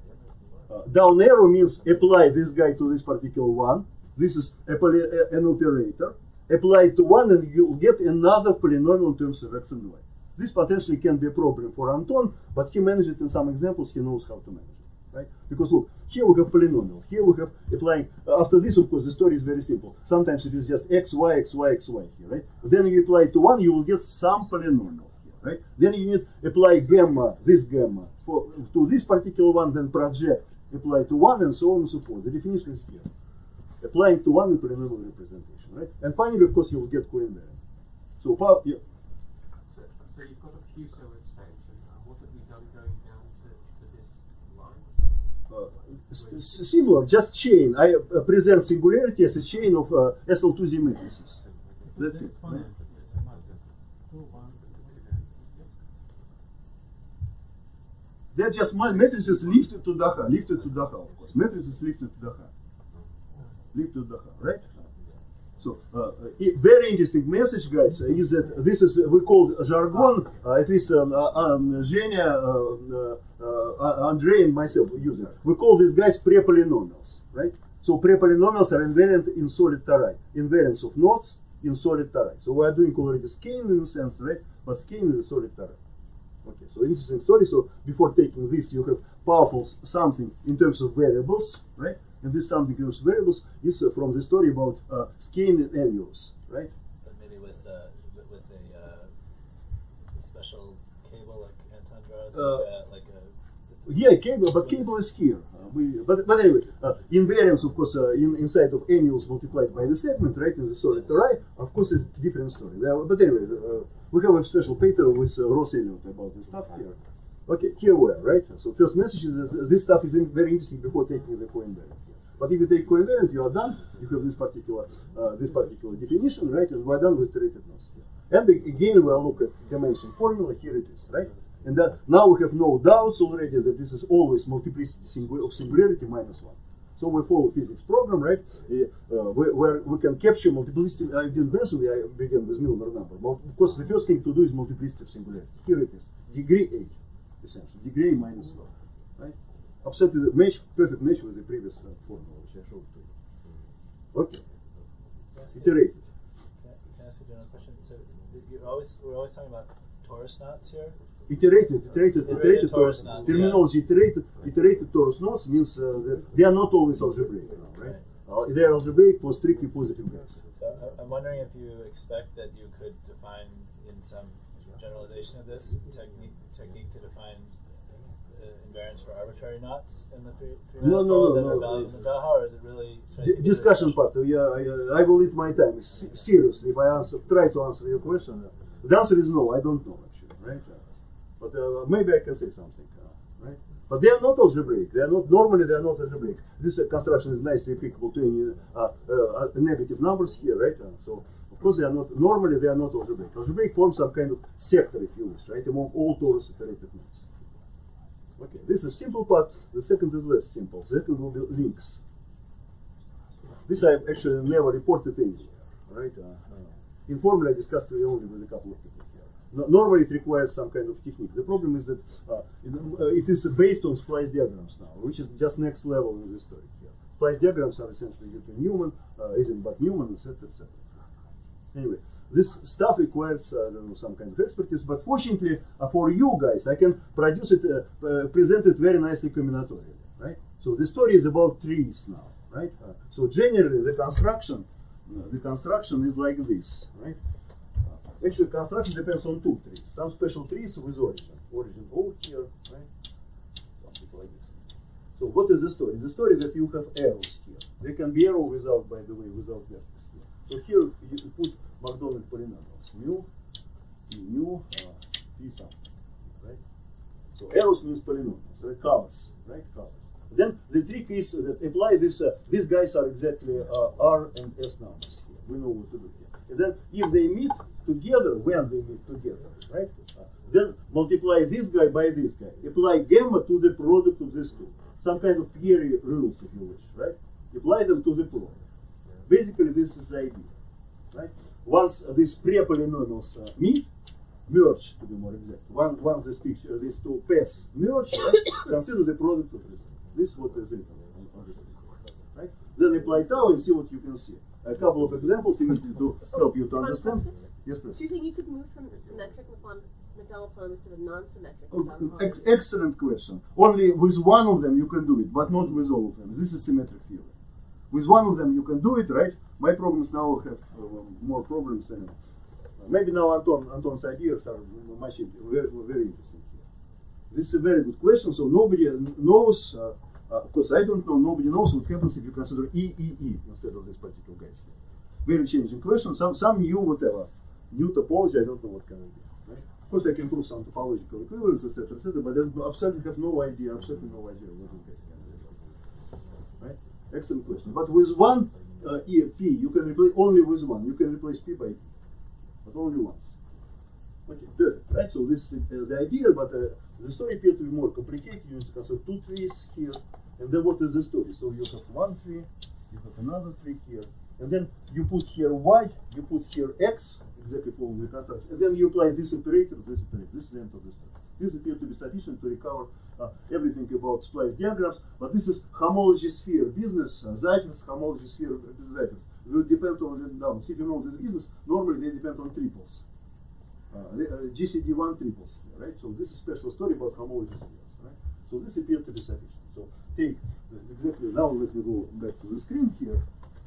Down arrow means apply this guy to this particular one. This is an operator. Apply it to one and you'll get another polynomial in terms of x and y. This potentially can be a problem for Anton, but he managed it in some examples. He knows how to manage it, right? Because look, here we have polynomial. Here we have applying. After this, of course, the story is very simple. Sometimes it is just x, y, x, y, x, y here, right? Then you apply it to one, you will get some polynomial here, right? Then you need apply gamma, this gamma, to this particular one, then project. Apply to one and so on and so forth. The definition is here. Applying to one in polynomial representation, right? And finally, of course, you will get coinvariant. So, yeah. So you've got a few cell extensions. What have you done going down to this line? Similar, just chain. I present singularity as a chain of SL2Z matrices. That's it. Right? They're just matrices lifted to DAHA, of course. Matrices lifted to DAHA, right? So, very interesting message, guys, is that this is, we call jargon, at least Zhenya, Andrei and myself use it. We call these guys pre-polynomials, right? So, pre-polynomials are invariant in solid tori, invariance of nodes in solid tori. So, we are doing already scaling in a sense, right? But scaling is solid tori. Okay, so interesting story. So before taking this, you have powerful something in terms of variables, right? And this something in terms of variables is from the story about scaling annuals, right? But maybe with a special cable like Anton draws, yeah, cable, but cable is here. But anyway, invariance, of course, inside of annuals multiplied by the segment, right? In the solid tori, of course, it's a different story. But anyway. We have a special paper with Ross Elliott about this stuff here. Okay, here we are, right? So first message is that this stuff is very interesting before taking the coinvariant. But if you take coinvariant, you are done. You have this particular definition, right? And we are done with iterated nodes. And again, we will look at dimension formula. Here it is, right? And now we have no doubts already that this is always multiplicity of singularity minus 1. So we follow physics program, right? Where we can capture multiplicity. I didn't mention I began with Milner number. Of course, the first thing to do is multiplicity of singularity. Here it is, degree A, essentially, degree A minus 1, right? Absolutely match, perfect match with the previous formula which I showed to you. Okay, iterated. Can I ask you another question? So we're always talking about torus knots here. Iterated Iterated torus torus knots, terminology. Iterated torus knots means that they are not always algebraic, right? They are algebraic for strictly positive graphs. So I'm wondering if you expect that you could define in some generalization of this technique to define invariance for arbitrary knots in the three manifold that are valued in the DAHA, or is it really discussion part? I will eat my time. Seriously, if I try to answer your question, the answer is no. I don't know actually, right? But maybe I can say something, right? But they are not algebraic. They are not normally. They are not algebraic. This construction is nicely applicable to any negative numbers here, right? So of course they are not normally. They are not algebraic. Algebraic forms some kind of sector, if you wish, right, among all torus iterated knots. Okay, this is simple part. The second is less simple. The second will be links. This I actually never reported anywhere, right? Informally, I discussed it only with a couple of people here. Normally, it requires some kind of technique. The problem is that it is based on splice diagrams now, which is just next level in the story here. Splice diagrams are essentially due to Newman, Eisenbach Newman, etc., etc. Anyway, this stuff requires some kind of expertise, but fortunately for you guys, I can produce it, present it very nicely combinatorially, right? So the story is about trees now, right? So generally the construction is like this, right? Actually, construction depends on two trees. Some special trees with origin O here, right? Something like this. So what is the story? The story is that you have arrows here. They can be arrow without, by the way, without vertex here. So here you put Macdonald polynomials, mu, p something, right? So arrows means polynomials, right? Colors, right? Colors. Then the trick is that apply this. These guys are exactly R and S numbers here. We know what to do here. And then if they meet together, when they meet together, right? Then multiply this guy by this guy. Apply gamma to the product of these two. Some kind of Pierre rules, if you wish, right? Apply them to the product. Basically, this is the idea, right? Once these pre-polynomials meet, merge to be more exact. Once these two pairs merge, right? Consider the product of this. This is what is written on this, right? Then apply tau and see what you can see. A couple of examples immediately to help you to understand. Yes, please. So you think you could move from the symmetric McDonald polynomials to the non-symmetric McDonald polynomials? Excellent question. Only with one of them you can do it, but not with all of them. This is symmetric theory. With one of them you can do it, right? My problems now have more problems anyway. Maybe now Anton's ideas are much very interesting here. This is a very good question. So nobody knows, because I don't know, nobody knows what happens if you consider E instead of this particular guys here. Very challenging question. Some new whatever, new topology. I don't know what can it be. Right? Of course, I can prove some topological equivalence, etc., but I absolutely have no idea. Absolutely no idea what these guys can do. Right? Excellent question. But with one P, you can replace only with one. You can replace P by P, but only once. Okay, perfect. Right. So this is the idea, but the story appears to be more complicated. You need to consider two trees here, and then what is the story? So you have one tree, you have another tree here, and then you put here Y, you put here X, exactly following the construction, and then you apply this operator, this operator. This is the end of the story. This appears to be sufficient to recover everything about splice diagrams, but this is homology sphere business. Zeifers, homology sphere Zeifers. They depend on the if you know this business, normally they depend on triples. GCD1 triples here, right? So this is a special story about homology spheres, right? So this appears to be sufficient. So take exactly now. Let me go back to the screen here.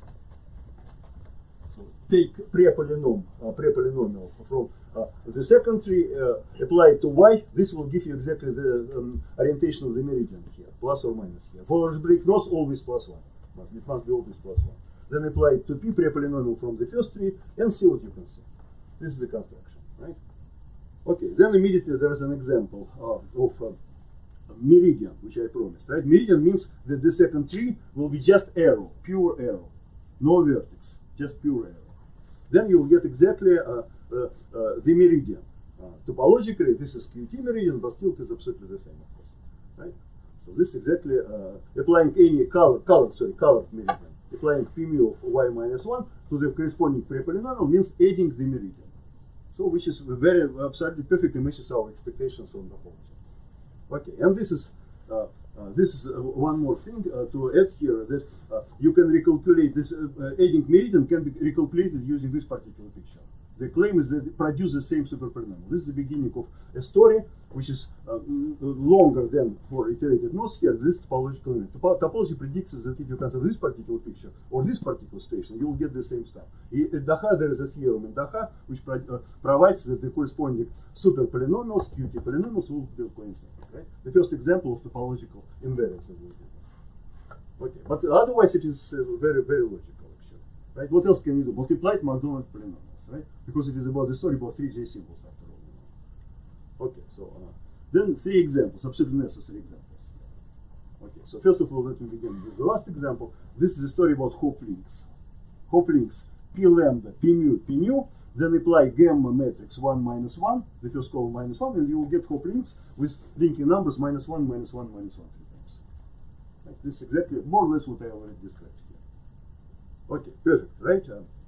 So take pre-polynomial from the second tree, apply it to Y. This will give you exactly the orientation of the meridian here, plus or minus here. For algebraic knots, always plus one, but it must be always plus one. Then apply it to P pre-polynomial from the first tree and see what you can see. This is the construction, right? Okay, then immediately there is an example of meridian, which I promised, right? Meridian means that the second tree will be just arrow, pure arrow, no vertex, just pure arrow. Then you will get exactly the meridian. Topologically, this is QT meridian, but still it is absolutely the same, of course, right? So this is exactly applying any colored meridian, applying P mu of Y minus 1 to the corresponding pre-polynomial means adding the meridian. So which is very absolutely perfectly matches our expectations from the whole. Okay, and this is one more thing to add here, that you can recalculate this adding meridian can be recalculated using this particular picture. The claim is that it produces the same superpolynomial. This is the beginning of a story which is longer than for iterated nodes here. This topological unit. Topology predicts that if you consider this particular picture or this particular station, you will get the same stuff. At DAHA, there is a theorem in DAHA which provides that the corresponding superpolynomials, QT polynomials, will be coinciding. Right? The first example of topological invariance. Okay, but otherwise it is very, very logical actually. Right? What else can you do? Multiply McDonald polynomials, right? Because it is about the story about 3J symbols after all. Okay, so then 3 examples, absolutely necessary examples. Okay, so first of all, let me begin with the last example. This is the story about Hop links. Hop links P lambda, P mu, P nu. Then apply gamma matrix 1 minus 1, the first column minus 1, and you will get Hop links with linking numbers minus 1, minus 1, minus 1 3 times. Like this is exactly more or less what I already described here. Okay, perfect, right?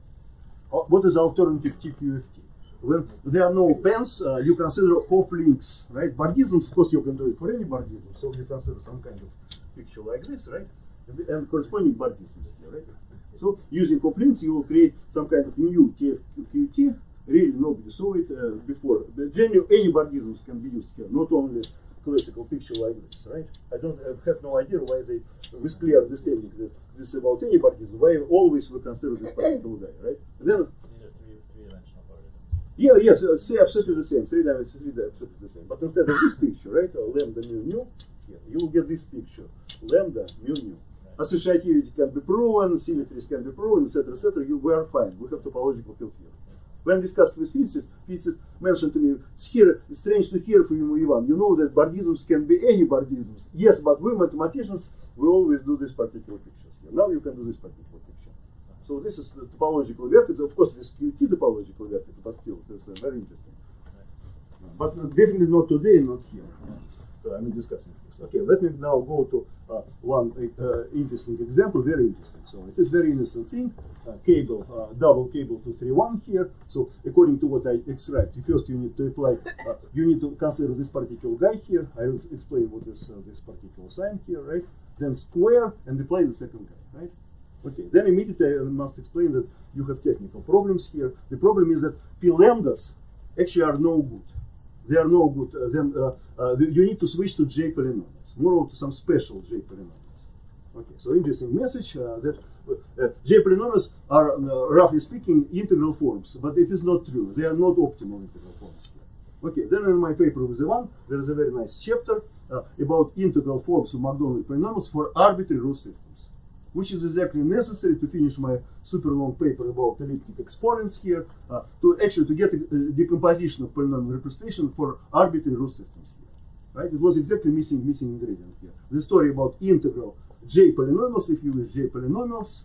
What is alternative TQFT? When there are no pens, you consider Hop links, right? Bardisms, of course, you can do it for any bardism. So you consider some kind of picture like this, right? And corresponding bardisms here, right? So using Hop links, you will create some kind of new TFQT. Really, nobody saw it before. But generally, any bardisms can be used here, not only classical picture like this, right? I don't have no idea why they, with clear understanding that this is about any bardism, why always we consider this particular guy, right? And then, These are three-dimensional bardisms. yeah, yes, say absolutely the same, 3 dimensions, absolutely the same. But instead of this picture, right, lambda mu nu, here, you will get this picture, lambda mu nu. Associativity can be proven, symmetries can be proven, etc., etc. We are fine. We have topological field here. When discussed with physicists mentioned to me, it's strange to hear from you, Ivan. You know that bardisms can be any bardisms. Yes, but we mathematicians, we always do this particular picture here. Now you can do this particular picture. So this is the topological vertex. Of course, this QT topological vertex, but still, it's very interesting. But definitely not today, not here. I'm discussing this. Okay, let me now go to one interesting example, very interesting. So it is very innocent thing, cable, double cable 231 here. So according to what I described, first you need to apply, you need to consider this particular guy here. I will explain what is this particular sign here, right? Then square and apply the second guy, right? Okay, then immediately I must explain that you have technical problems here. The problem is that P lambdas actually are no good. They are no good. You need to switch to J polynomials, more to some special J polynomials. Okay, so interesting message that J polynomials are, roughly speaking, integral forms, but it is not true. They are not optimal integral forms here. Okay, then in my paper with Ivan, there is a very nice chapter about integral forms of Macdonald polynomials for arbitrary root systems, which is exactly necessary to finish my super long paper about elliptic exponents here, to get a decomposition of polynomial representation for arbitrary root systems here, right? It was exactly missing ingredient here. The story about integral J polynomials, if you wish, J polynomials,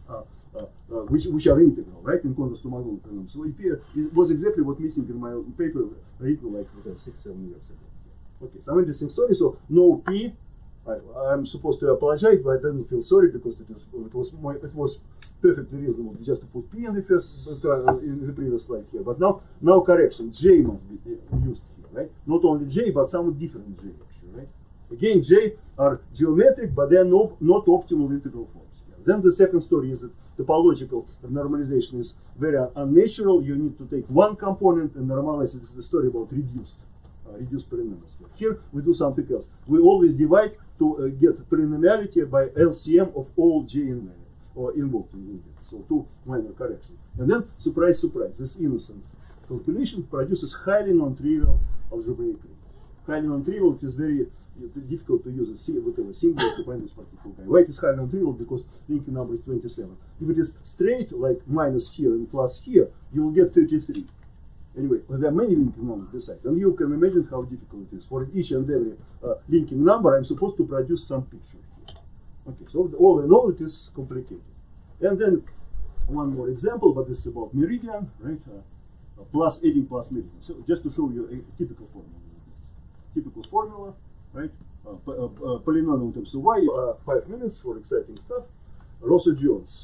which are integral, right, in contrast to Macdonald polynomials. So it was exactly what missing in my paper written like 6-7 years ago. Okay, some interesting story. So no P. I'm supposed to apologize, but I didn't feel sorry because it was perfectly reasonable just to put P in the first in the previous slide here. But now correction, J must be used here, right? Not only J, but some different J actually, right? Again, J are geometric, but they are not optimal integral forms here. Then the second story is that topological normalization is very unnatural. You need to take one component and normalize it. It's the story about reduced polynomials. Here we do something else. We always divide to get polynomiality by LCM of all J invariant or involved in it. So 2 minor corrections. And then, surprise, surprise, this innocent calculation produces highly non-trivial algebraic ring. Highly non-trivial, it is very difficult to use a singular to find this particular guy. Why it is highly non-trivial? Because linking number is 27. If it is straight, like minus here and plus here, you will get 33. Anyway, there are many linking numbers beside, and you can imagine how difficult it is. For each and every linking number, I'm supposed to produce some picture here. Okay, so all in all, it is complicated. And then one more example, but this is about meridian, right? Adding plus meridian. So just to show you a typical formula. Typical formula, right? Polynomial times of y. 5 minutes for exciting stuff. Rosso-Jones.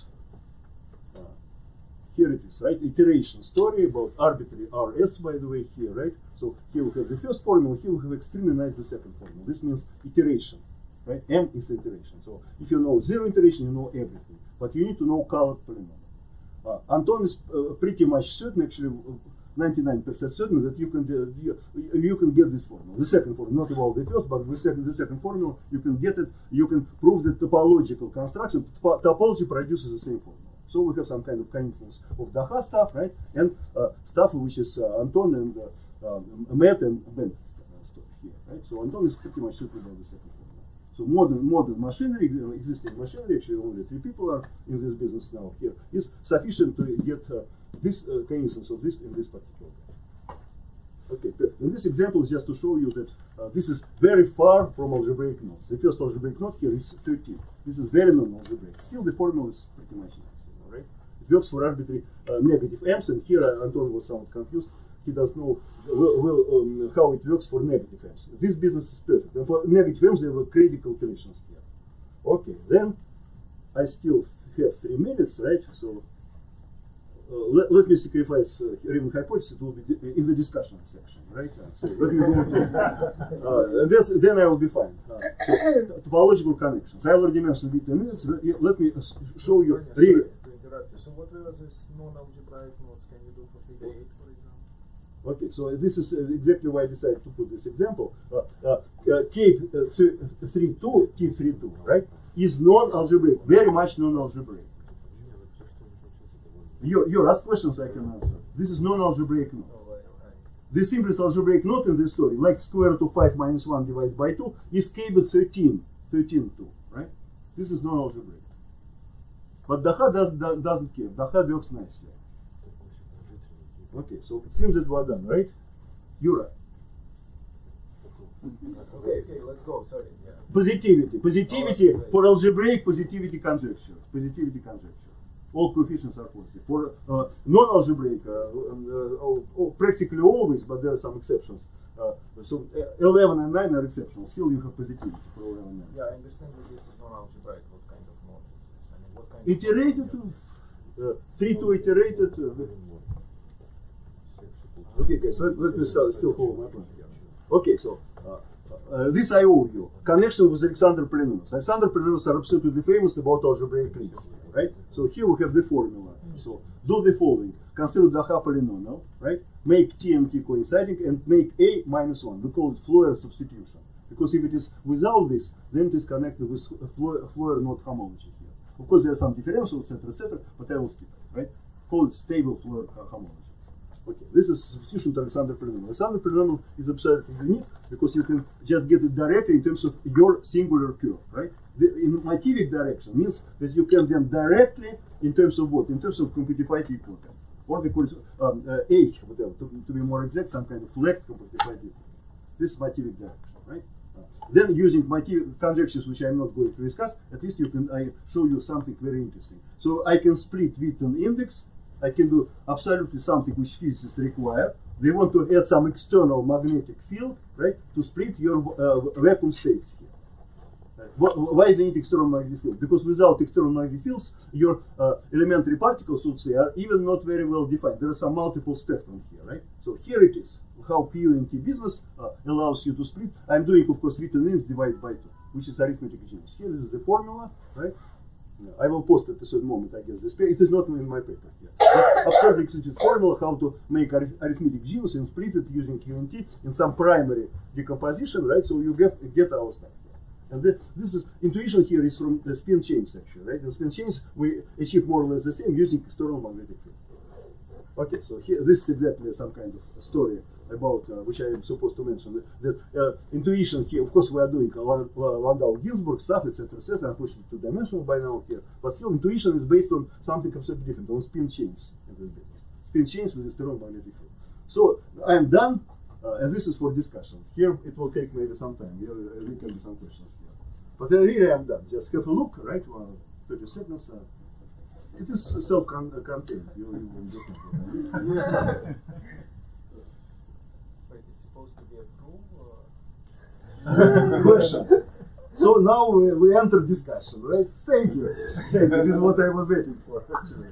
Here it is, right? Iteration story about arbitrary RS, by the way, here, right? So here we have the first formula, here we have extremely nice the second formula. This means iteration, right? M is iteration. So if you know 0 iteration, you know everything. But you need to know colored polynomial. Anton is pretty much certain, actually, 99% certain that you can get this formula. The second formula, not about the first, but the second formula, you can get it. You can prove that topological construction, topology produces the same formula. So we have some kind of coincidence of DAHA stuff, right? And stuff which is Anton and Matt and Ben stuff here, right? So Anton is pretty much certain about the second formula. So modern machinery, existing machinery, actually only 3 people are in this business now here, is sufficient to get this coincidence of this in this particular way. Okay, perfect. And this example is just to show you that this is very far from algebraic nodes. The first algebraic node here is 13. This is very non-algebraic. Still, the formula is pretty much nice, right? It works for arbitrary negative m's, and here Anton was somewhat confused. He doesn't know how it works for negative m's. This business is perfect. And for negative m's, there were crazy calculations here. Okay, then I still have 3 minutes, right? So let me sacrifice Riemann hypothesis. It will be in the discussion section, right? So let me go to then I will be fine. Topological connections. I already mentioned it in minutes. Let me show you. Really. So what are these non-algebraic nodes can you do for figure 8, for example? Okay, so this is exactly why I decided to put this example. K32, T32, right, is non-algebraic, very much non-algebraic. You ask questions, I can answer. This is non-algebraic node. The simplest algebraic node in this story, like square root of 5 minus 1 divided by 2, is K with 13, 2, right? This is non-algebraic. But DAHA doesn't care. DAHA works nicely. Okay, so it seems that we're done, right? Yura. Okay, let's go. Sorry. Yeah. Positivity for algebraic positivity conjecture. Positivity conjecture. All coefficients are positive. For non-algebraic, practically always, but there are some exceptions. So 11 and 9 are exceptions. Still, you have positivity for 11 and 9. Yeah, I understand that this is non-algebraic. What kind of node is this? I mean, what kind iterated, 3-2 iterated. Okay, guys, let me still hold my point here. Okay, so this I owe you. Connection with Alexander polynomials. Alexander polynomials are absolutely famous about algebraic rings, right? So here we have the formula. So do the following. Consider DAHA polynomial, right? Make T and T coinciding and make A minus 1. We call it Floer substitution. Because if it is without this, then it is connected with Floer node homology here. Of course, there are some differentials, etc., but I will skip it, right? Call it stable Floer homology. Okay, this is substitution to Alexander polynomial. Alexander polynomial is absolutely unique because you can just get it directly in terms of your singular curve, right? In motivic direction means that you can then directly, in terms of what? In terms of competitive equivalent. Or they call it A, whatever, to be more exact, some kind of left competitive equivalent. This is motivic direction, right? Then using motivic conjectures, which I'm not going to discuss, at least I show you something very interesting. So I can split Witten index. I can do absolutely something which physicists require. They want to add some external magnetic field, right, to split your vacuum states here. Why they need external magnetic field? Because without external magnetic fields, your elementary particles, would say, are even not very well defined. There are some multiple spectrum here, right? So here it is, how PU and T business allows you to split. I'm doing, of course, Witten index divided by 2, which is arithmetic genius. Here is the formula, right? I will post at a certain moment, I guess. It is not in my paper here. Absurd excited formula how to make arithmetic genus and split it using QNT in some primary decomposition, right? So you get our stuff here. And this is intuition here is from the spin chain section, right? In spin chains we achieve more or less the same using external magnetic field. Okay, so here this is exactly some kind of story about which I am supposed to mention. That intuition here, of course, we are doing Landau-Ginzburg stuff, etc., etc. Unfortunately, two-dimensional by now here, but still, intuition is based on something absolutely different, on spin chains. Spin chains with external magnetic field. So I am done, and this is for discussion. Here it will take maybe some time. We can do some questions here, but really I am done. Just have a look, right? 30 seconds. It is self-contained. You understand. Supposed to be a proof? Question. So now we enter discussion, right? Thank you. Thank you. This is what I was waiting for, actually.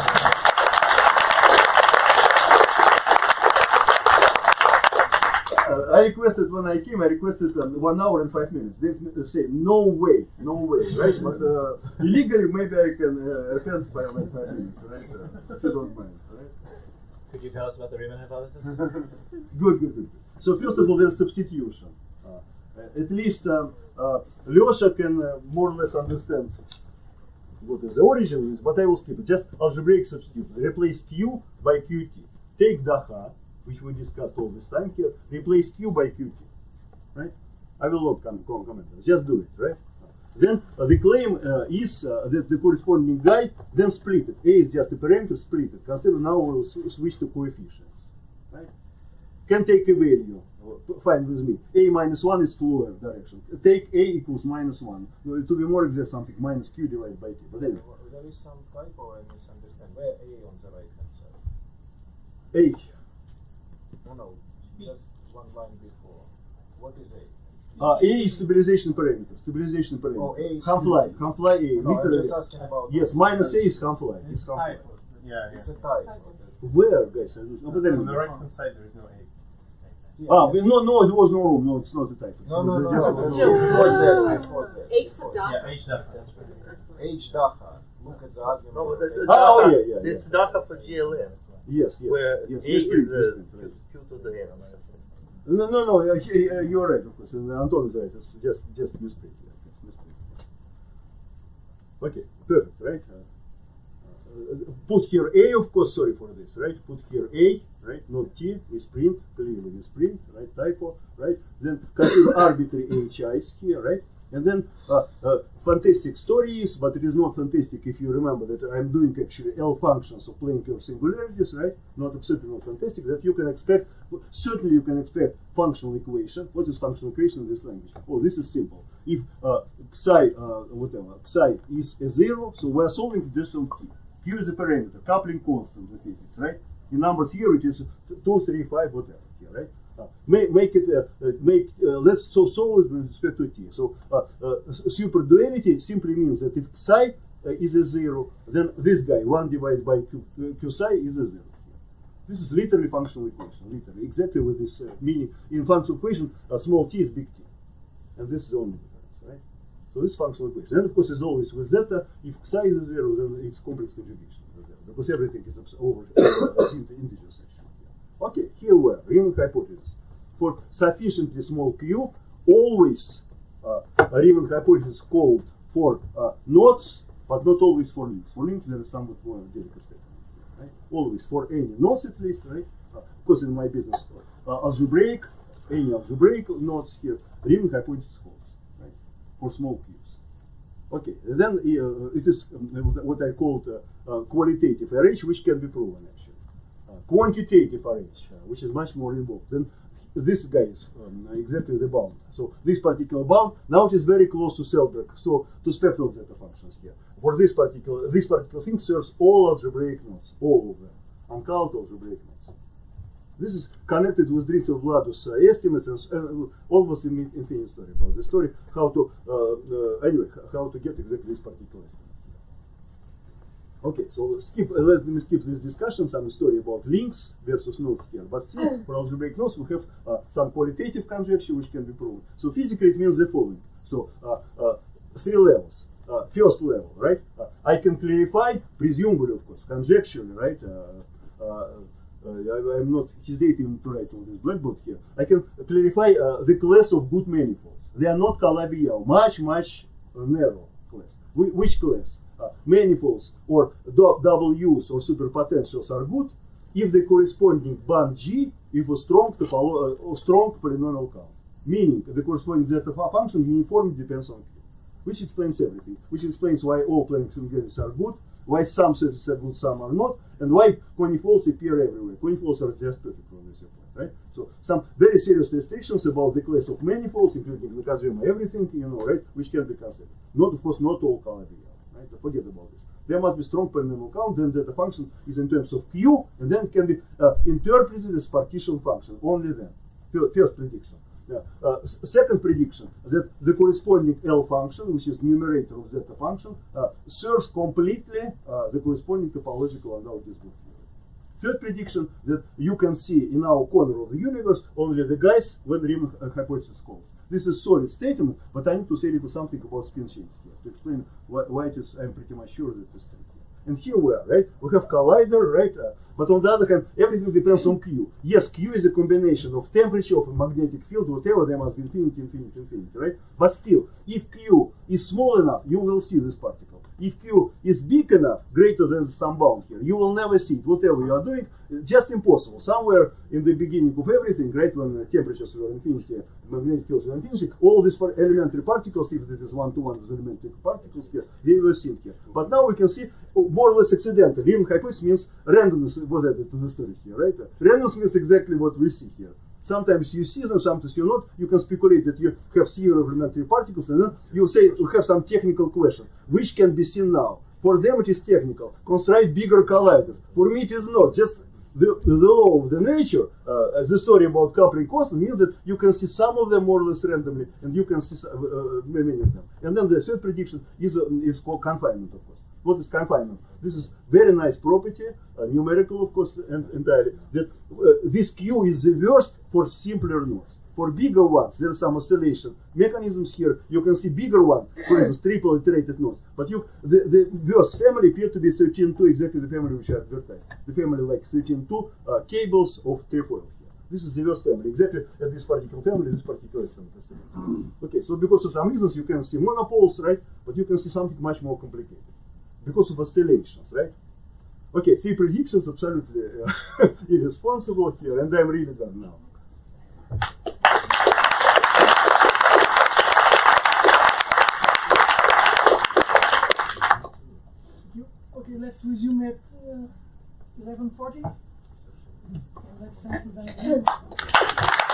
I requested, when I came, I requested 1 hour and 5 minutes. They say, no way, right? But illegally, maybe I can attend by like 5 minutes, right? If you don't mind, right? Could you tell us about the Riemann hypothesis? Good. So first of all, there's substitution. At least Lyosha can more or less understand what is the origin is, but I will skip it. Just algebraic substitution. Replace Q by Qt. Take DAHA, which we discussed all this time here. Replace Q by Qt. Right? I will not comment on this. Just do it. Right? Then the claim is that the corresponding guy then split it. A is just a parameter, split it. Consider now we will switch to coefficients. Right? Can take a value. Fine with me. A minus 1 is flow direction. Take A equals minus 1. To be more exact, something minus Q divided by T. But anyway. There is some typo I misunderstand. Where A on the right hand side? A. No, just one line before. What is A? A is stabilization parameter. Stabilization parameter. Oh, A is HOMFLY. HOMFLY A. No, I'm Literally. just asking about. Yes, minus A is HOMFLY. It's HOMFLY. Yeah, It's a typo. Where, guys? I don't know. But On anyway. the right hand side there is no A. No, there was no room. No, it's not a typo. No. Just- Before that. H sub dot. Yeah, H DAHA. That's right. H DAHA. Look at the argument. No, but that's a Oh, DAHA. yeah. It's DAHA for GLM, Yes. where Yes. A Misprint, is misprint, right. Q to the N. No, you're right, of course. And Anton is right. It's just misprint. Yeah, it's misprint. Okay, perfect, right? Put here A, of course. Sorry for this, right? Put here A, right? Not T. Misprint, clearly misprint, right? Typo, right? Then consider arbitrary HIs here, right? And then fantastic story is, but it is not fantastic if you remember that I'm doing actually L functions of plane curve singularities, right? Not absolutely not fantastic. That you can expect, certainly you can expect functional equation. What is functional equation in this language? Oh, this is simple. If xi is a 0, so we are solving this on T. Q is a parameter, coupling constant with physics, right? In numbers here it is 2, 3, 5, whatever here, right? Let's solve it with respect to T. So super-duality simply means that if psi is a 0, then this guy 1 divided by q psi is a 0. This is literally functional equation, literally exactly with this meaning. In functional equation, small t is big T, and this is the only difference, right? So this is functional equation, and of course, as always with zeta, if psi is a 0, then it's complex conjugation because everything is over integers. Okay, here we are, Riemann hypothesis. For sufficiently small q, always Riemann hypothesis called for knots, but not always for links. For links, there is somewhat more delicate statement, right? Always for any knots at least, right? Of course, in my business, algebraic, any algebraic knots here, Riemann hypothesis holds, right? For small q's. Okay, then it is what I called qualitative array, which can be proven actually. Quantitative array, which is much more involved. Then this guy is exactly the bound. So this particular bound now it is very close to Selberg, so to spectral zeta functions here. For this particular thing serves all algebraic knots, all of them, uncolored algebraic knots. This is connected with Dritzev-Vladus estimates and almost an infinite story about the story how to how to get exactly this particular estimate. Okay, so let me skip this discussion, some story about links versus nodes here. But still, for algebraic nodes, we have some qualitative conjecture which can be proven. So physically, it means the following. So 3 levels. First level, right? I can clarify, presumably, of course, conjecturally, right? I'm not hesitating to write on this blackboard here. I can clarify the class of good manifolds. They are not Calabi-Yau, much narrow class. Which class? Manifolds or W's or superpotentials are good if the corresponding band G is a strong polynomial count, meaning the corresponding zeta function uniformly depends on Q, which explains everything, which explains why all plane singularities are good, why some sets are good, some are not, and why conifolds appear everywhere. Conifolds are just perfect from this point, right? So some very serious restrictions about the class of manifolds, including Nakajima, everything, right, which can be considered. Not, of course, not all Calabi-Yau. Right? Forget about this. There must be strong polynomial count, then that the function is in terms of Q, and then can be interpreted as partition function, only then. First prediction. Second prediction, that the corresponding L function, which is numerator of zeta function, serves completely the corresponding topological undoubted good theory. Third prediction, that you can see in our corner of the universe only the guys when Riemann hypothesis holds. This is solid statement, but I need to say a little something about spin chains here to explain why it is. I'm pretty much sure that it's true here. And here we are, right? We have collider, right? But on the other hand, everything depends on Q. Yes, Q is a combination of temperature, of a magnetic field, whatever, there must be infinity, infinity, infinity, right? But still, if Q is small enough, you will see this particle. If Q is big enough, greater than the sum bound here, you will never see it. Whatever you are doing, just impossible. Somewhere in the beginning of everything, right, when temperatures were infinity, magnetic fields were infinity, all these elementary particles, if it is one-to-one with elementary particles here, they were seen here. But now we can see more or less accidentally. Riemann hypothesis means randomness was added to the story here, right? Randomness means exactly what we see here. Sometimes you see them, sometimes you not. You can speculate that you have theory of elementary particles, and then you say you have some technical question, which can be seen now. For them it is technical. Construct bigger colliders. For me it is not. Just the law of the nature, the story about coupling constant means that you can see some of them more or less randomly, and you can see many of them. And then the third prediction is called confinement, of course. What is confinement? This is very nice property, numerical, of course, entirely, that this Q is the worst for simpler nodes. For bigger ones, there are some oscillation mechanisms here. You can see bigger one, for instance, triple iterated nodes. But the worst family appear to be 13.2, exactly the family which I advertised. The family like 13.2 cables of trefoil here. This is the worst family, exactly at this particular family, this particular estimate. Okay, so because of some reasons you can see monopoles, right? But you can see something much more complicated. Because of oscillations, right? Okay, 3 predictions, absolutely irresponsible here, and I'm really done now. Okay, let's resume at 11:40. And let's thank you very much.